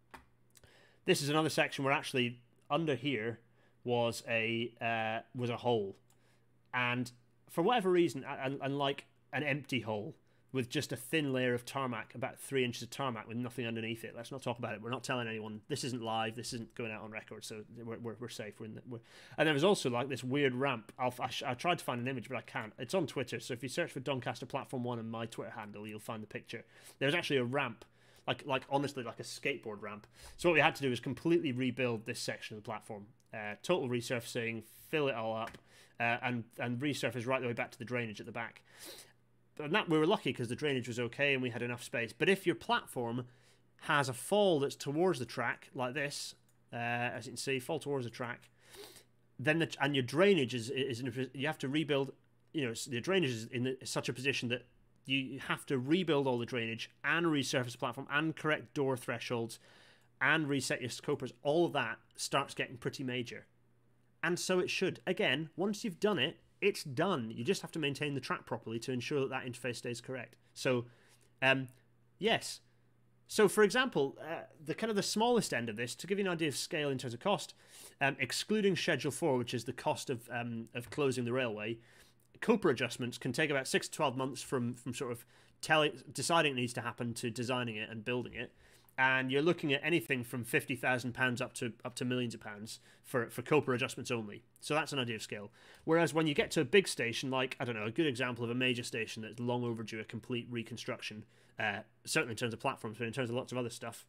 this is another section where actually under here was a uh, was a hole, and for whatever reason, and, and like an empty hole, with just a thin layer of tarmac, about three inches of tarmac with nothing underneath it. Let's not talk about it. We're not telling anyone. This isn't live. This isn't going out on record, so we're, we're, we're safe. We're in the, we're... And there was also like this weird ramp. I'll, I, I tried to find an image, but I can't. It's on Twitter, so if you search for Doncaster Platform one and my Twitter handle, you'll find the picture. There's actually a ramp, like, like honestly, like a skateboard ramp. So what we had to do is completely rebuild this section of the platform. Uh, total resurfacing, fill it all up. uh, and and resurface right the way back to the drainage at the back. And that we were lucky because the drainage was okay and we had enough space. But if your platform has a fall that's towards the track like this, uh, as you can see, fall towards the track, then the, and your drainage is is in a, you have to rebuild. You know, the drainage is in the, such a position that you have to rebuild all the drainage and resurface the platform and correct door thresholds and reset your copers. All of that starts getting pretty major. And so it should. Again, once you've done it, it's done. You just have to maintain the track properly to ensure that that interface stays correct. So, um, yes. So, for example, uh, the kind of the smallest end of this, to give you an idea of scale in terms of cost, um, excluding Schedule four, which is the cost of um, of closing the railway, coper adjustments can take about six to twelve months from from sort of telling, deciding it needs to happen to designing it and building it. And you're looking at anything from fifty thousand pounds up to up to millions of pounds for, for coper adjustments only. So that's an idea of scale. Whereas when you get to a big station, like, I don't know, a good example of a major station that's long overdue a complete reconstruction, uh, certainly in terms of platforms, but in terms of lots of other stuff,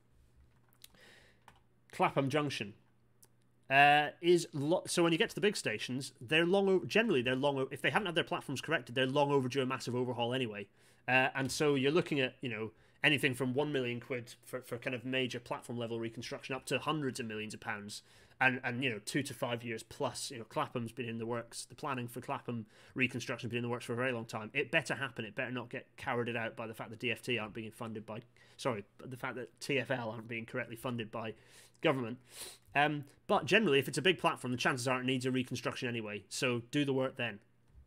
Clapham Junction. Uh, is lo so when you get to the big stations, they're long over, generally they're long if they haven't had their platforms corrected, they're long overdue a massive overhaul anyway. Uh, and so you're looking at, you know, anything from one million quid for, for kind of major platform level reconstruction up to hundreds of millions of pounds, and and you know, two to five years plus. You know, Clapham's been in the works. The planning for Clapham reconstruction's been in the works for a very long time. It better happen. It better not get cowarded out by the fact that D F T aren't being funded by, sorry, the fact that T F L aren't being correctly funded by government. Um, but generally, if it's a big platform, the chances are it needs a reconstruction anyway. So do the work then.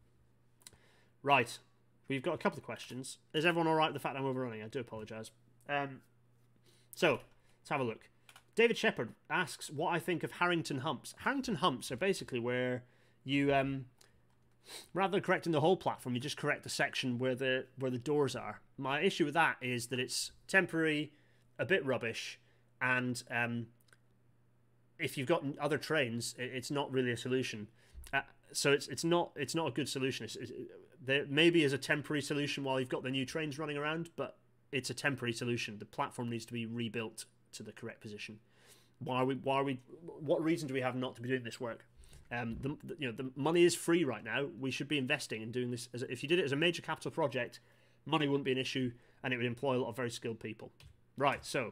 Right. We've got a couple of questions. Is everyone all right with the fact I'm overrunning? I do apologise. Um, so, let's have a look. David Shepherd asks what I think of Harrington humps. Harrington humps are basically where you, um, rather than correcting the whole platform, you just correct the section where the where the doors are. My issue with that is that it's temporary, a bit rubbish, and um, if you've got other trains, it's not really a solution. Uh, so it's it's not it's not a good solution. It's, it's, there maybe is a temporary solution while you've got the new trains running around, but it's a temporary solution. The platform needs to be rebuilt to the correct position. Why are we? Why are we? What reason do we have not to be doing this work? Um, the, the, you know, the money is free right now. We should be investing in doing this. As a, if you did it as a major capital project, money wouldn't be an issue, and it would employ a lot of very skilled people. Right. So,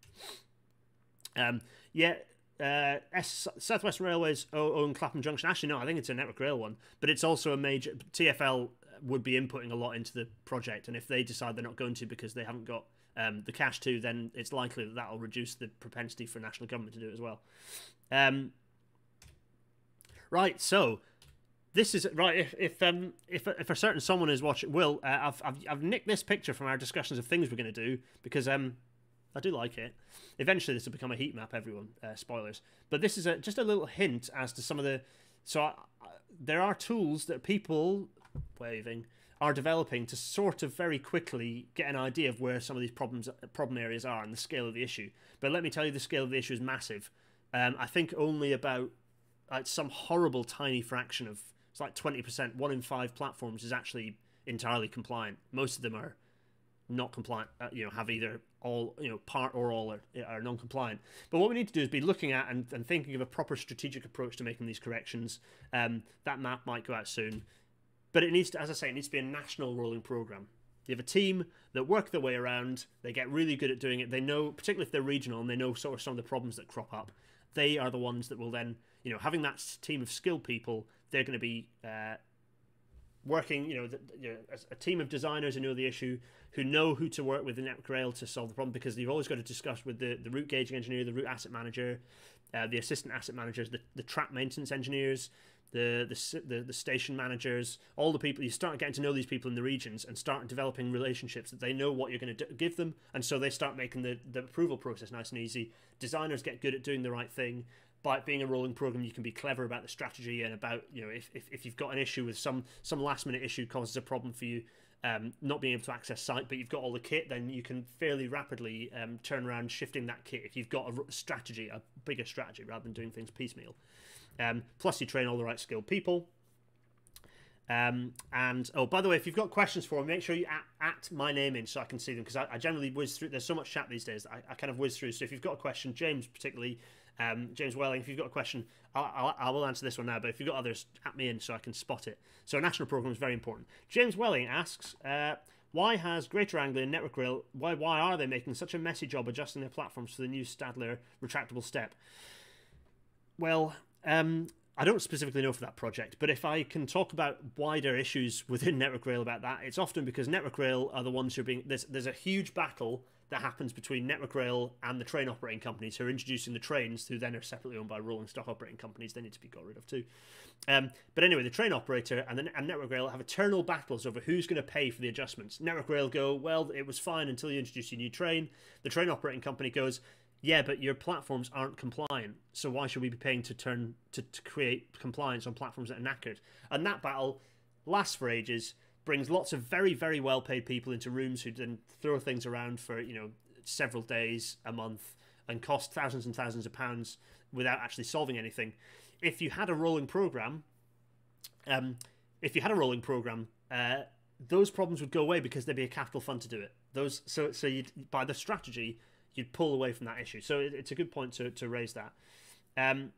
um, yeah. Uh, S South Western Railways own Clapham Junction. Actually, no, I think it's a Network Rail one, but it's also a major. T F L would be inputting a lot into the project, and if they decide they're not going to because they haven't got um, the cash to, then it's likely that that will reduce the propensity for national government to do it as well. Um, right, so this is right. If if um if if a certain someone is watching, Will, uh, I've I've I've nicked this picture from our discussions of things we're going to do because um. I do like it. Eventually, this will become a heat map, everyone. Uh, spoilers. But this is a, just a little hint as to some of the... So I, I, there are tools that people, waving, are developing to sort of very quickly get an idea of where some of these problems, problem areas are and the scale of the issue. But let me tell you, the scale of the issue is massive. Um, I think only about like, some horrible tiny fraction of... It's like twenty percent. One in five platforms is actually entirely compliant. Most of them are not compliant, uh, you know, have either all, you know, part or all are, are non-compliant. But what we need to do is be looking at and, and thinking of a proper strategic approach to making these corrections. Um, that map might go out soon. But it needs to, as I say, it needs to be a national rolling programme. You have a team that work their way around, they get really good at doing it, they know, particularly if they're regional and they know sort of some of the problems that crop up, they are the ones that will then, you know, having that team of skilled people, they're going to be uh, working, you know, the, you know, a team of designers who know the issue, who know who to work with in Network Rail to solve the problem, because you've always got to discuss with the, the route gauging engineer, the route asset manager, uh, the assistant asset managers, the, the track maintenance engineers, the, the the the station managers, all the people. You start getting to know these people in the regions and start developing relationships that they know what you're going to give them, and so they start making the, the approval process nice and easy. Designers get good at doing the right thing. By it being a rolling program, you can be clever about the strategy and about, you know, if, if, if you've got an issue with some some last minute issue causes a problem for you, um, not being able to access site, but you've got all the kit, then you can fairly rapidly um, turn around shifting that kit if you've got a strategy, a bigger strategy, rather than doing things piecemeal. Um, plus, you train all the right skilled people. Um, and, oh, by the way, if you've got questions for me, make sure you at, at my name in so I can see them, because I, I generally whiz through. There's so much chat these days that I, I kind of whiz through. So if you've got a question, James particularly, Um, James Welling, if you've got a question, I'll, I'll, I will answer this one now, but if you've got others, at me in so I can spot it. So a national program is very important. James Welling asks, uh, why has Greater Anglia and Network Rail, why, why are they making such a messy job adjusting their platforms for the new Stadler retractable step? Well, um, I don't specifically know for that project, but if I can talk about wider issues within Network Rail about that, it's often because Network Rail are the ones who are being... There's, there's a huge battle that happens between Network Rail and the train operating companies who are introducing the trains, who then are separately owned by rolling stock operating companies. They need to be got rid of too. Um, but anyway, the train operator and, the, and Network Rail have eternal battles over who's going to pay for the adjustments. Network Rail go, well, it was fine until you introduce your new train. The train operating company goes, yeah, but your platforms aren't compliant, so why should we be paying to turn to, to create compliance on platforms that are knackered? And that battle lasts for ages, brings lots of very, very well-paid people into rooms who then throw things around for, you know, several days, a month, and cost thousands and thousands of pounds without actually solving anything. If you had a rolling program, um, if you had a rolling program, uh, those problems would go away because there'd be a capital fund to do it. Those, so, so you'd, by the strategy, you'd pull away from that issue. So it, it's a good point to, to raise that. Um,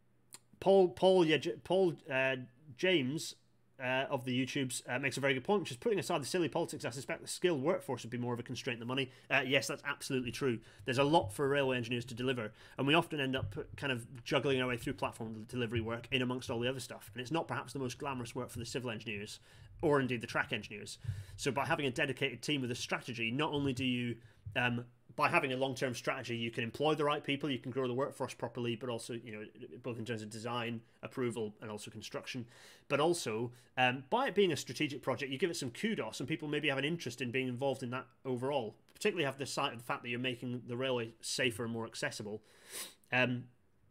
Paul, Paul, yeah, Paul uh, James uh, of the YouTubes uh, makes a very good point, which is putting aside the silly politics, I suspect the skilled workforce would be more of a constraint than money. Uh, yes, that's absolutely true. There's a lot for railway engineers to deliver, and we often end up kind of juggling our way through platform delivery work in amongst all the other stuff. And it's not perhaps the most glamorous work for the civil engineers, or indeed the track engineers. So by having a dedicated team with a strategy, not only do you... Um, by having a long-term strategy, you can employ the right people, you can grow the workforce properly, but also, you know, both in terms of design, approval, and also construction. But also, um, by it being a strategic project, you give it some kudos, and people maybe have an interest in being involved in that overall. Particularly have the sight of the fact that you're making the railway safer and more accessible. Um,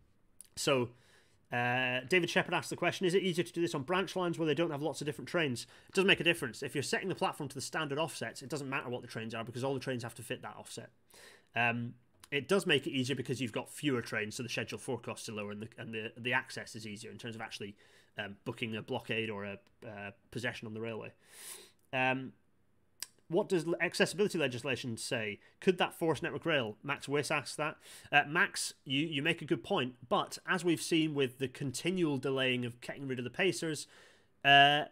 so... Uh, David Shepherd asked the question, is it easier to do this on branch lines where they don't have lots of different trains? It doesn't make a difference. If you're setting the platform to the standard offsets, it doesn't matter what the trains are because all the trains have to fit that offset. Um, it does make it easier because you've got fewer trains, so the schedule forecasts are lower and the, and the, the access is easier in terms of actually um, booking a blockade or a uh, possession on the railway. Um, What does accessibility legislation say? Could that force Network Rail? Max Wiss asks that. Uh, Max, you, you make a good point, but as we've seen with the continual delaying of getting rid of the pacers, uh,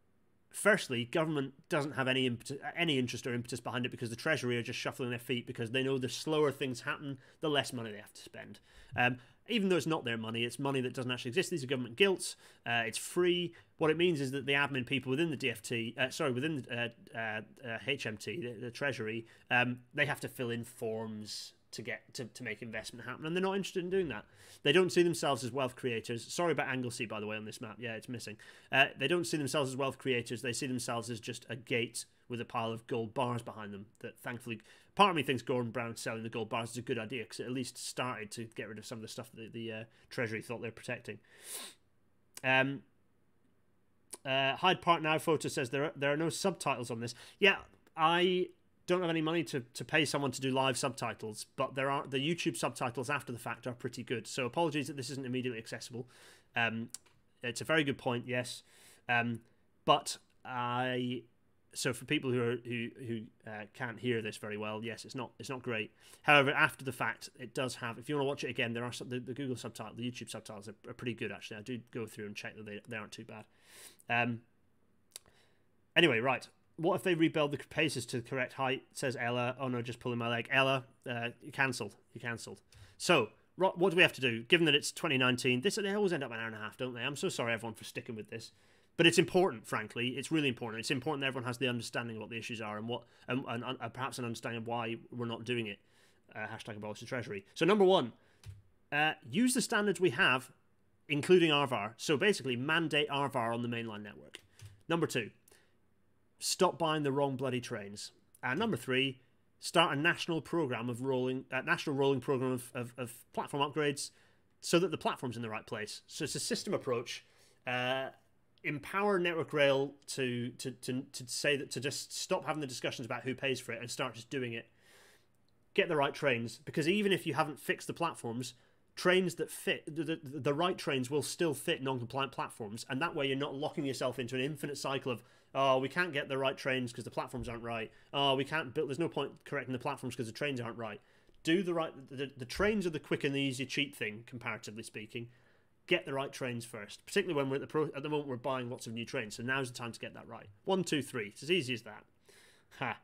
firstly, government doesn't have any impetus, any interest or impetus behind it because the Treasury are just shuffling their feet because they know the slower things happen, the less money they have to spend. Um, even though it's not their money, it's money that doesn't actually exist. These are government gilts. Uh, it's free. What it means is that the admin people within the D F T, uh, sorry, within the uh, uh, uh, H M T, the, the Treasury, um, they have to fill in forms to get to, to make investment happen, and they're not interested in doing that. They don't see themselves as wealth creators. Sorry about Anglesey, by the way, on this map. Yeah, it's missing. Uh, they don't see themselves as wealth creators. They see themselves as just a gate with a pile of gold bars behind them. That thankfully, part of me thinks Gordon Brown selling the gold bars is a good idea because it at least started to get rid of some of the stuff that the uh, Treasury thought they were protecting. Um. Uh, Hyde Park Now photo says there are, there are no subtitles on this. Yeah, I don't have any money to, to pay someone to do live subtitles, but there are the YouTube subtitles after the fact are pretty good. So apologies that this isn't immediately accessible. Um, it's a very good point, yes. Um, but I so for people who are, who who uh, can't hear this very well, yes, it's not it's not great. However, after the fact, it does have. If you want to watch it again, there are some, the, the Google subtitle, the YouTube subtitles are, are pretty good actually. I do go through and check that they they aren't too bad. Um. Anyway, right. What if they rebuild the paces to the correct height? Says Ella. Oh no, just pulling my leg. Ella, uh, you cancelled. You cancelled. So, what do we have to do? Given that it's twenty nineteen, this they always end up an hour and a half, don't they? I'm so sorry, everyone, for sticking with this. But it's important, frankly. It's really important. It's important that everyone has the understanding of what the issues are and what, and, and, and perhaps an understanding of why we're not doing it. Uh, hashtag abolish the Treasury. So number one, uh, use the standards we have, including R V A R. So basically, mandate R V A R on the mainline network. Number two, stop buying the wrong bloody trains. And number three, start a national program of rolling, uh, national rolling program of, of, of platform upgrades, so that the platform's in the right place. So it's a system approach. Uh, empower Network Rail to, to to to say that to just stop having the discussions about who pays for it and start just doing it. Get the right trains, because even if you haven't fixed the platforms, trains that fit the, the, the right trains will still fit non-compliant platforms, and that way you're not locking yourself into an infinite cycle of, oh, we can't get the right trains because the platforms aren't right. Oh, we can't build. There's no point correcting the platforms because the trains aren't right. do the right. The, the trains are the quick and the easy, cheap thing, comparatively speaking. Get the right trains first, particularly when we're at the pro, at the moment we're buying lots of new trains. So now's the time to get that right. One, two, three. It's as easy as that. Ha.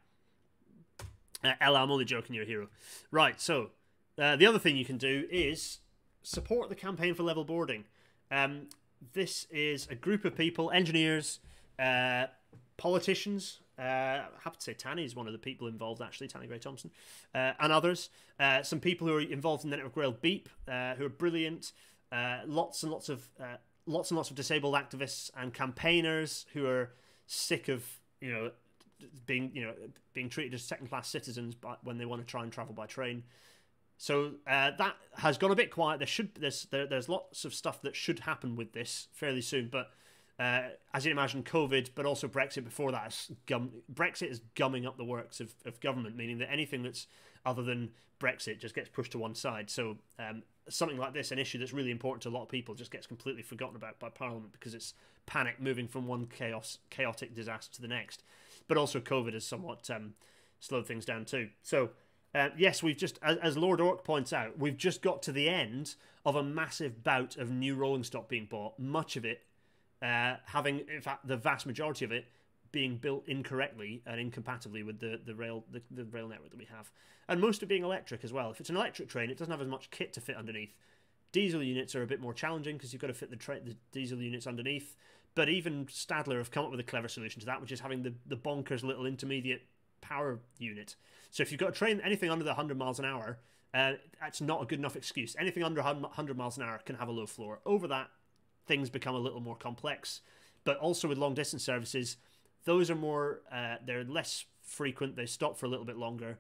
Uh, Ella, I'm only joking. You're a hero. Right. So uh, the other thing you can do is support the campaign for level boarding. Um, this is a group of people, engineers, uh, politicians. Uh, I have to say Tanny is one of the people involved, actually, Tanny Gray Thompson, uh, and others. Uh, some people who are involved in the Network Rail Beep, uh, who are brilliant. Uh, lots and lots of uh, lots and lots of disabled activists and campaigners who are sick of you know being you know being treated as second class citizens by, when they want to try and travel by train. So uh, that has gone a bit quiet. There should there's there, there's lots of stuff that should happen with this fairly soon, but uh, as you imagine, COVID, but also Brexit before that, is gum, Brexit is gumming up the works of, of government, meaning that anything that's other than Brexit just gets pushed to one side. So um, something like this, an issue that's really important to a lot of people, just gets completely forgotten about by Parliament because it's panic moving from one chaos, chaotic disaster to the next. But also COVID has somewhat um, slowed things down too. So uh, yes, we've just, as, as Lord Orc points out, we've just got to the end of a massive bout of new rolling stock being bought, much of it uh, having, in fact, the vast majority of it being built incorrectly and incompatibly with the, the rail the, the rail network that we have. And most of it being electric as well. If it's an electric train, it doesn't have as much kit to fit underneath. Diesel units are a bit more challenging because you've got to fit the, tra the diesel units underneath. But even Stadler have come up with a clever solution to that, which is having the, the bonkers little intermediate power unit. So if you've got a train, anything under the one hundred miles an hour, uh, that's not a good enough excuse. Anything under one hundred miles an hour can have a low floor. Over that, things become a little more complex. But also with long distance services, those are more, uh, they're less frequent, they stop for a little bit longer.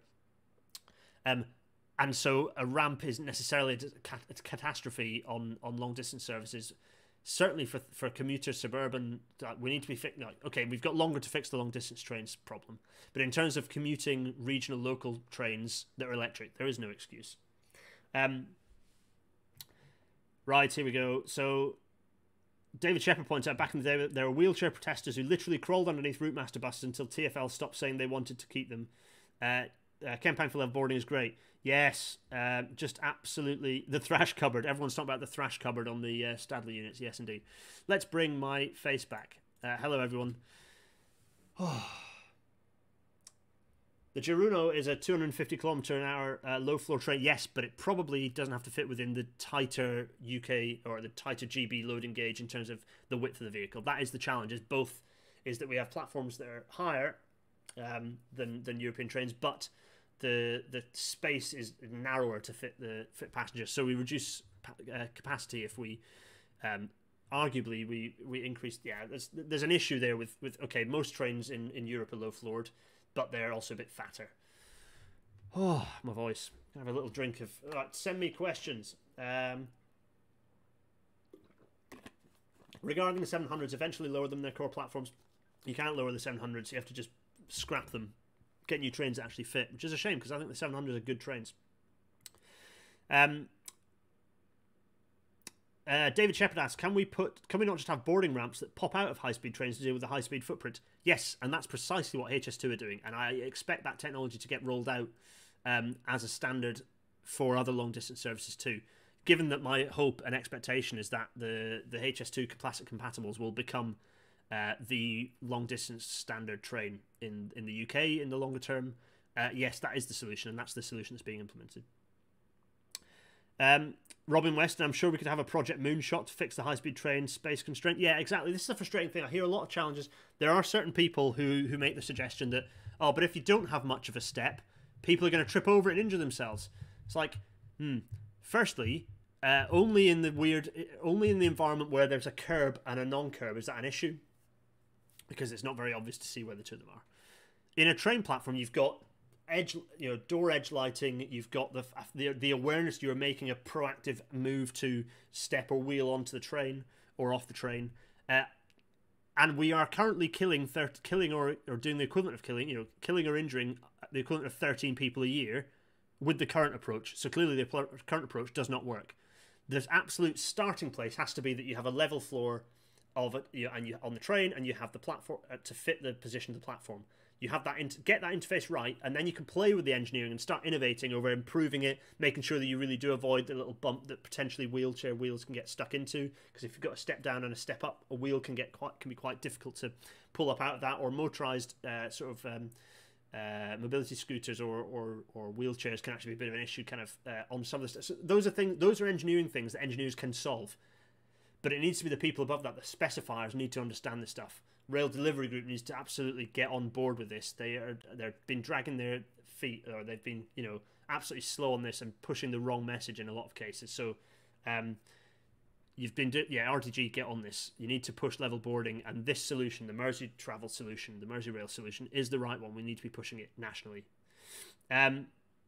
Um, and so a ramp isn't necessarily a catastrophe on, on long distance services. Certainly for for commuters, suburban, we need to be fixed. Like, okay, we've got longer to fix the long distance trains problem. But in terms of commuting regional, local trains that are electric, there is no excuse. Um, right, here we go. So David Shepard points out, back in the day, there were wheelchair protesters who literally crawled underneath Route Master buses until T F L stopped saying they wanted to keep them. Uh, uh, campaign for level boarding is great. Yes, uh, just absolutely. The thrash cupboard. Everyone's talking about the thrash cupboard on the uh, Stadler units. Yes, indeed. Let's bring my face back. Uh, hello, everyone. Oh. The Giruno is a two hundred fifty kilometre an hour uh, low floor train. Yes, but it probably doesn't have to fit within the tighter U K or the tighter G B loading gauge in terms of the width of the vehicle. That is the challenge. Is both is that we have platforms that are higher um, than than European trains, but the the space is narrower to fit the fit passengers. So we reduce uh, capacity if we um, arguably we we increase. Yeah, there's there's an issue there with with okay, most trains in in Europe are low floored, but they're also a bit fatter. Oh, my voice. I have a little drink of... All right, send me questions. Um, regarding the seven hundreds, eventually lower them their core platforms. You can't lower the seven hundreds. You have to just scrap them. Get new trains that actually fit, which is a shame because I think the seven hundreds are good trains. Um, uh, David Shepard asks, can we put, can we not just have boarding ramps that pop out of high-speed trains to deal with the high-speed footprint? Yes, and that's precisely what H S two are doing, and I expect that technology to get rolled out um, as a standard for other long-distance services too. Given that my hope and expectation is that the, the H S two classic compatibles will become uh, the long-distance standard train in, in the U K in the longer term, uh, yes, that is the solution, and that's the solution that's being implemented. Um, Robin Weston, I'm sure we could have a Project Moonshot to fix the high-speed train space constraint. Yeah, exactly. This is a frustrating thing. I hear a lot of challenges. There are certain people who, who make the suggestion that, oh, but if you don't have much of a step, people are going to trip over it and injure themselves. It's like, hmm. Firstly, uh, only in the weird, only in the environment where there's a curb and a non-curb is that an issue, because it's not very obvious to see where the two of them are. In a train platform, you've got edge, you know, door edge lighting. You've got the the, the awareness you're making a proactive move to step or wheel onto the train or off the train, uh, and we are currently killing killing or or doing the equivalent of killing, you know, killing or injuring the equivalent of thirteen people a year with the current approach. So clearly, the current approach does not work. The absolute starting place has to be that you have a level floor of it, you, and you on the train, and you have the platform uh, to fit the position of the platform. You have that inter- get that interface right, and then you can play with the engineering and start innovating over improving it, making sure that you really do avoid the little bump that potentially wheelchair wheels can get stuck into. Because if you've got a step down and a step up, a wheel can get quite can be quite difficult to pull up out of that. Or motorized uh, sort of um, uh, mobility scooters or, or or wheelchairs can actually be a bit of an issue, kind of uh, on some of the stuff. So those are things. Those are engineering things that engineers can solve. But it needs to be the people above that, the specifiers, need to understand this stuff. Rail Delivery Group needs to absolutely get on board with this. They are they've been dragging their feet, or they've been you know absolutely slow on this and pushing the wrong message in a lot of cases. So, um, you've been do- yeah R D G, get on this. You need to push level boarding, and this solution, the Mersey travel solution, the Mersey Rail solution, is the right one. We need to be pushing it nationally. Um.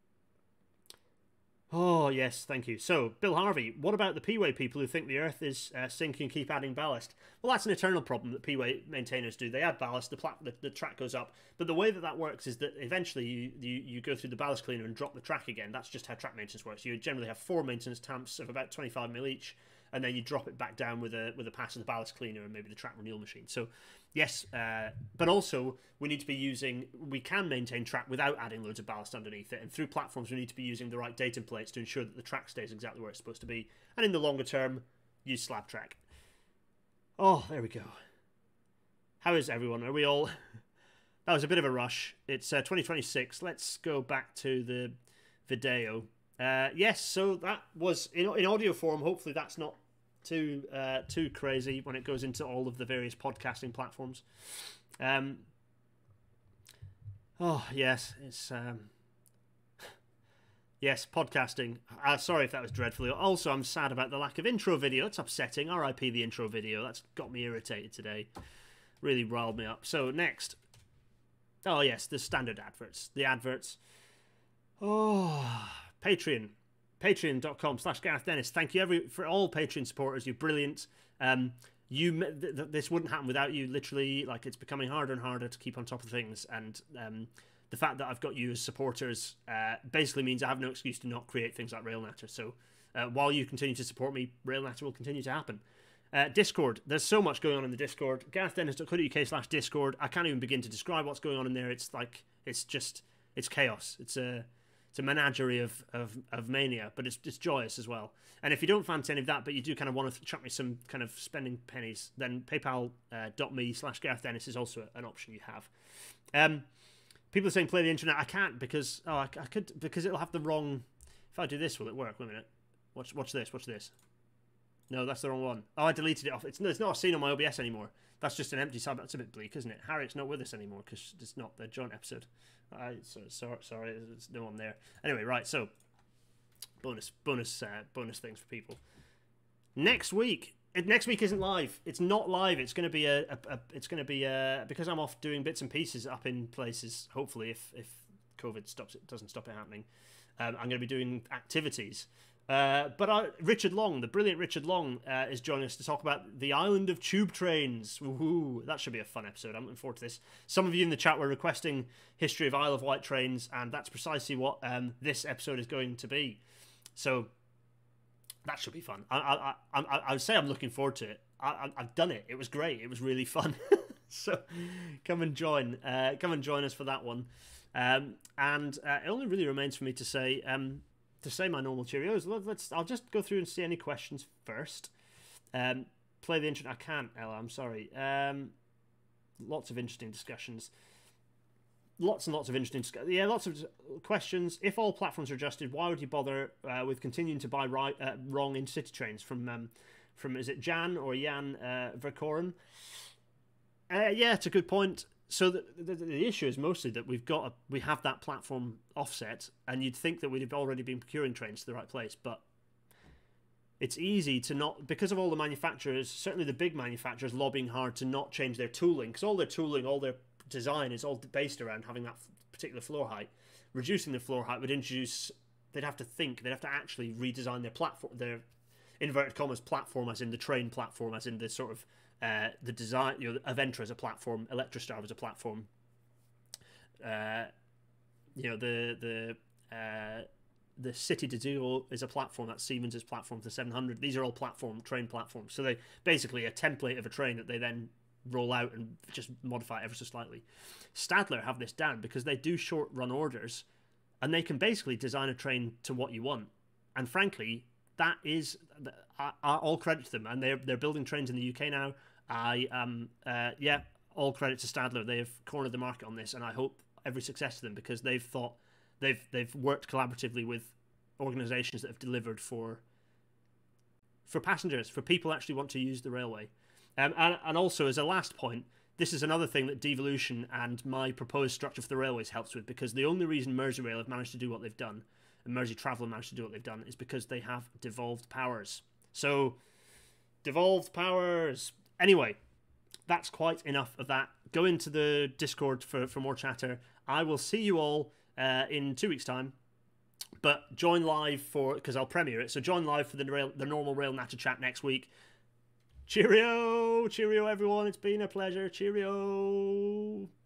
Oh, yes, thank you. So, Bill Harvey, what about the P-Way people who think the Earth is uh, sinking and keep adding ballast? Well, that's an eternal problem that P-Way maintainers do. They add ballast, the, pla- the, the track goes up, but the way that that works is that eventually you, you, you go through the ballast cleaner and drop the track again. That's just how track maintenance works. You generally have four maintenance tamps of about twenty-five mil each, and then you drop it back down with a with a pass of the ballast cleaner and maybe the track renewal machine. So, yes, uh, but also we need to be using, we can maintain track without adding loads of ballast underneath it, and through platforms we need to be using the right datum plates to ensure that the track stays exactly where it's supposed to be, and in the longer term, use slab track. Oh, there we go. How is everyone? Are we all... That was a bit of a rush. It's uh, twenty twenty-six. Let's go back to the video. Uh, yes, so that was in, in audio form. Hopefully that's not too uh, too crazy when it goes into all of the various podcasting platforms. Um, oh, yes, it's... Um, yes, podcasting. Uh, sorry if that was dreadful. Also, I'm sad about the lack of intro video. It's upsetting. R I P the intro video. That's got me irritated today. Really riled me up. So, next... Oh, yes, the standard adverts. The adverts. Oh, Patreon. Patreon.com slash Gareth Dennis. Thank you every for all Patreon supporters. You're brilliant. Um, you th th this wouldn't happen without you. Literally, like, it's becoming harder and harder to keep on top of things. And um, the fact that I've got you as supporters uh, basically means I have no excuse to not create things like RailNatter. So uh, while you continue to support me, RailNatter will continue to happen. Uh, Discord. There's so much going on in the Discord. GarethDennis.co.uk slash Discord. I can't even begin to describe what's going on in there. It's like, it's just, it's chaos. It's a, it's a menagerie of, of, of mania, but it's, it's joyous as well. And if you don't fancy any of that, but you do kind of want to chuck me some kind of spending pennies, then paypal.me slash Gareth Dennis is also an option you have. Um, people are saying play the internet. I can't because, oh, I, I could, because it'll have the wrong, if I do this, will it work? Wait a minute. Watch, watch this, watch this. No, that's the wrong one. Oh, I deleted it off. It's, it's not a scene on my O B S anymore. That's just an empty sub. That's a bit bleak, isn't it? Harriet's not with us anymore because it's not the joint episode. I so, sorry, sorry, there's no one there. Anyway, right. So, bonus, bonus, uh, bonus things for people. Next week. It, next week isn't live. It's not live. It's going to be a, a, a. It's going to be a, because I'm off doing bits and pieces up in places. Hopefully, if if COVID stops it, doesn't stop it happening, um, I'm going to be doing activities. Uh, but uh, Richard Long, the brilliant Richard Long, uh, is joining us to talk about the island of tube trains. Woohoo! That should be a fun episode. I'm looking forward to this. Some of you in the chat were requesting history of Isle of Wight trains, and that's precisely what um, this episode is going to be. So that should be fun. I, I, I, I, I would say I'm looking forward to it. I, I, I've done it. It was great. It was really fun. So come and join. Uh, come and join us for that one. Um, and uh, it only really remains for me to say. Um, To say my normal Cheerios, let's. I'll just go through and see any questions first. Um, play the intro. I can't, Ella. I'm sorry. Um, lots of interesting discussions. Lots and lots of interesting. Yeah, lots of questions. If all platforms are adjusted, why would you bother uh, with continuing to buy right, uh, wrong intercity trains from um, from is it Jan or Jan uh, Verkoren? Uh, yeah, it's a good point. So the, the the issue is mostly that we've got a, we have that platform offset, and you'd think that we'd have already been procuring trains to the right place, but it's easy to not, because of all the manufacturers, certainly the big manufacturers, lobbying hard to not change their tooling, because all their tooling, all their design is all based around having that particular floor height. Reducing the floor height would introduce, they'd have to think, they'd have to actually redesign their platform, their inverted commas platform, as in the train platform, as in the sort of Uh, the design, you know, Aventra as a platform, Electrostar as a platform. Uh, you know, the the uh, the City to Zero is a platform. That's Siemens' platform for the seven hundred. These are all platform train platforms. So they basically a template of a train that they then roll out and just modify it ever so slightly. Stadler have this down because they do short run orders, and they can basically design a train to what you want. And frankly, that is I, I, all credit to them. And they're they're building trains in the U K now. I um uh yeah, all credit to Stadler. They have cornered the market on this, and I hope every success to them because they've thought they've they've worked collaboratively with organisations that have delivered for for passengers, for people who actually want to use the railway. Um, and, and also, as a last point, this is another thing that devolution and my proposed structure for the railways helps with, because the only reason Merseyrail have managed to do what they've done, and Mersey Travel have managed to do what they've done, is because they have devolved powers. So, devolved powers. Anyway, that's quite enough of that. Go into the Discord for, for more chatter. I will see you all uh, in two weeks' time. But join live for, because I'll premiere it, so join live for the, rail, the normal Rail Natter chat next week. Cheerio! Cheerio, everyone. It's been a pleasure. Cheerio!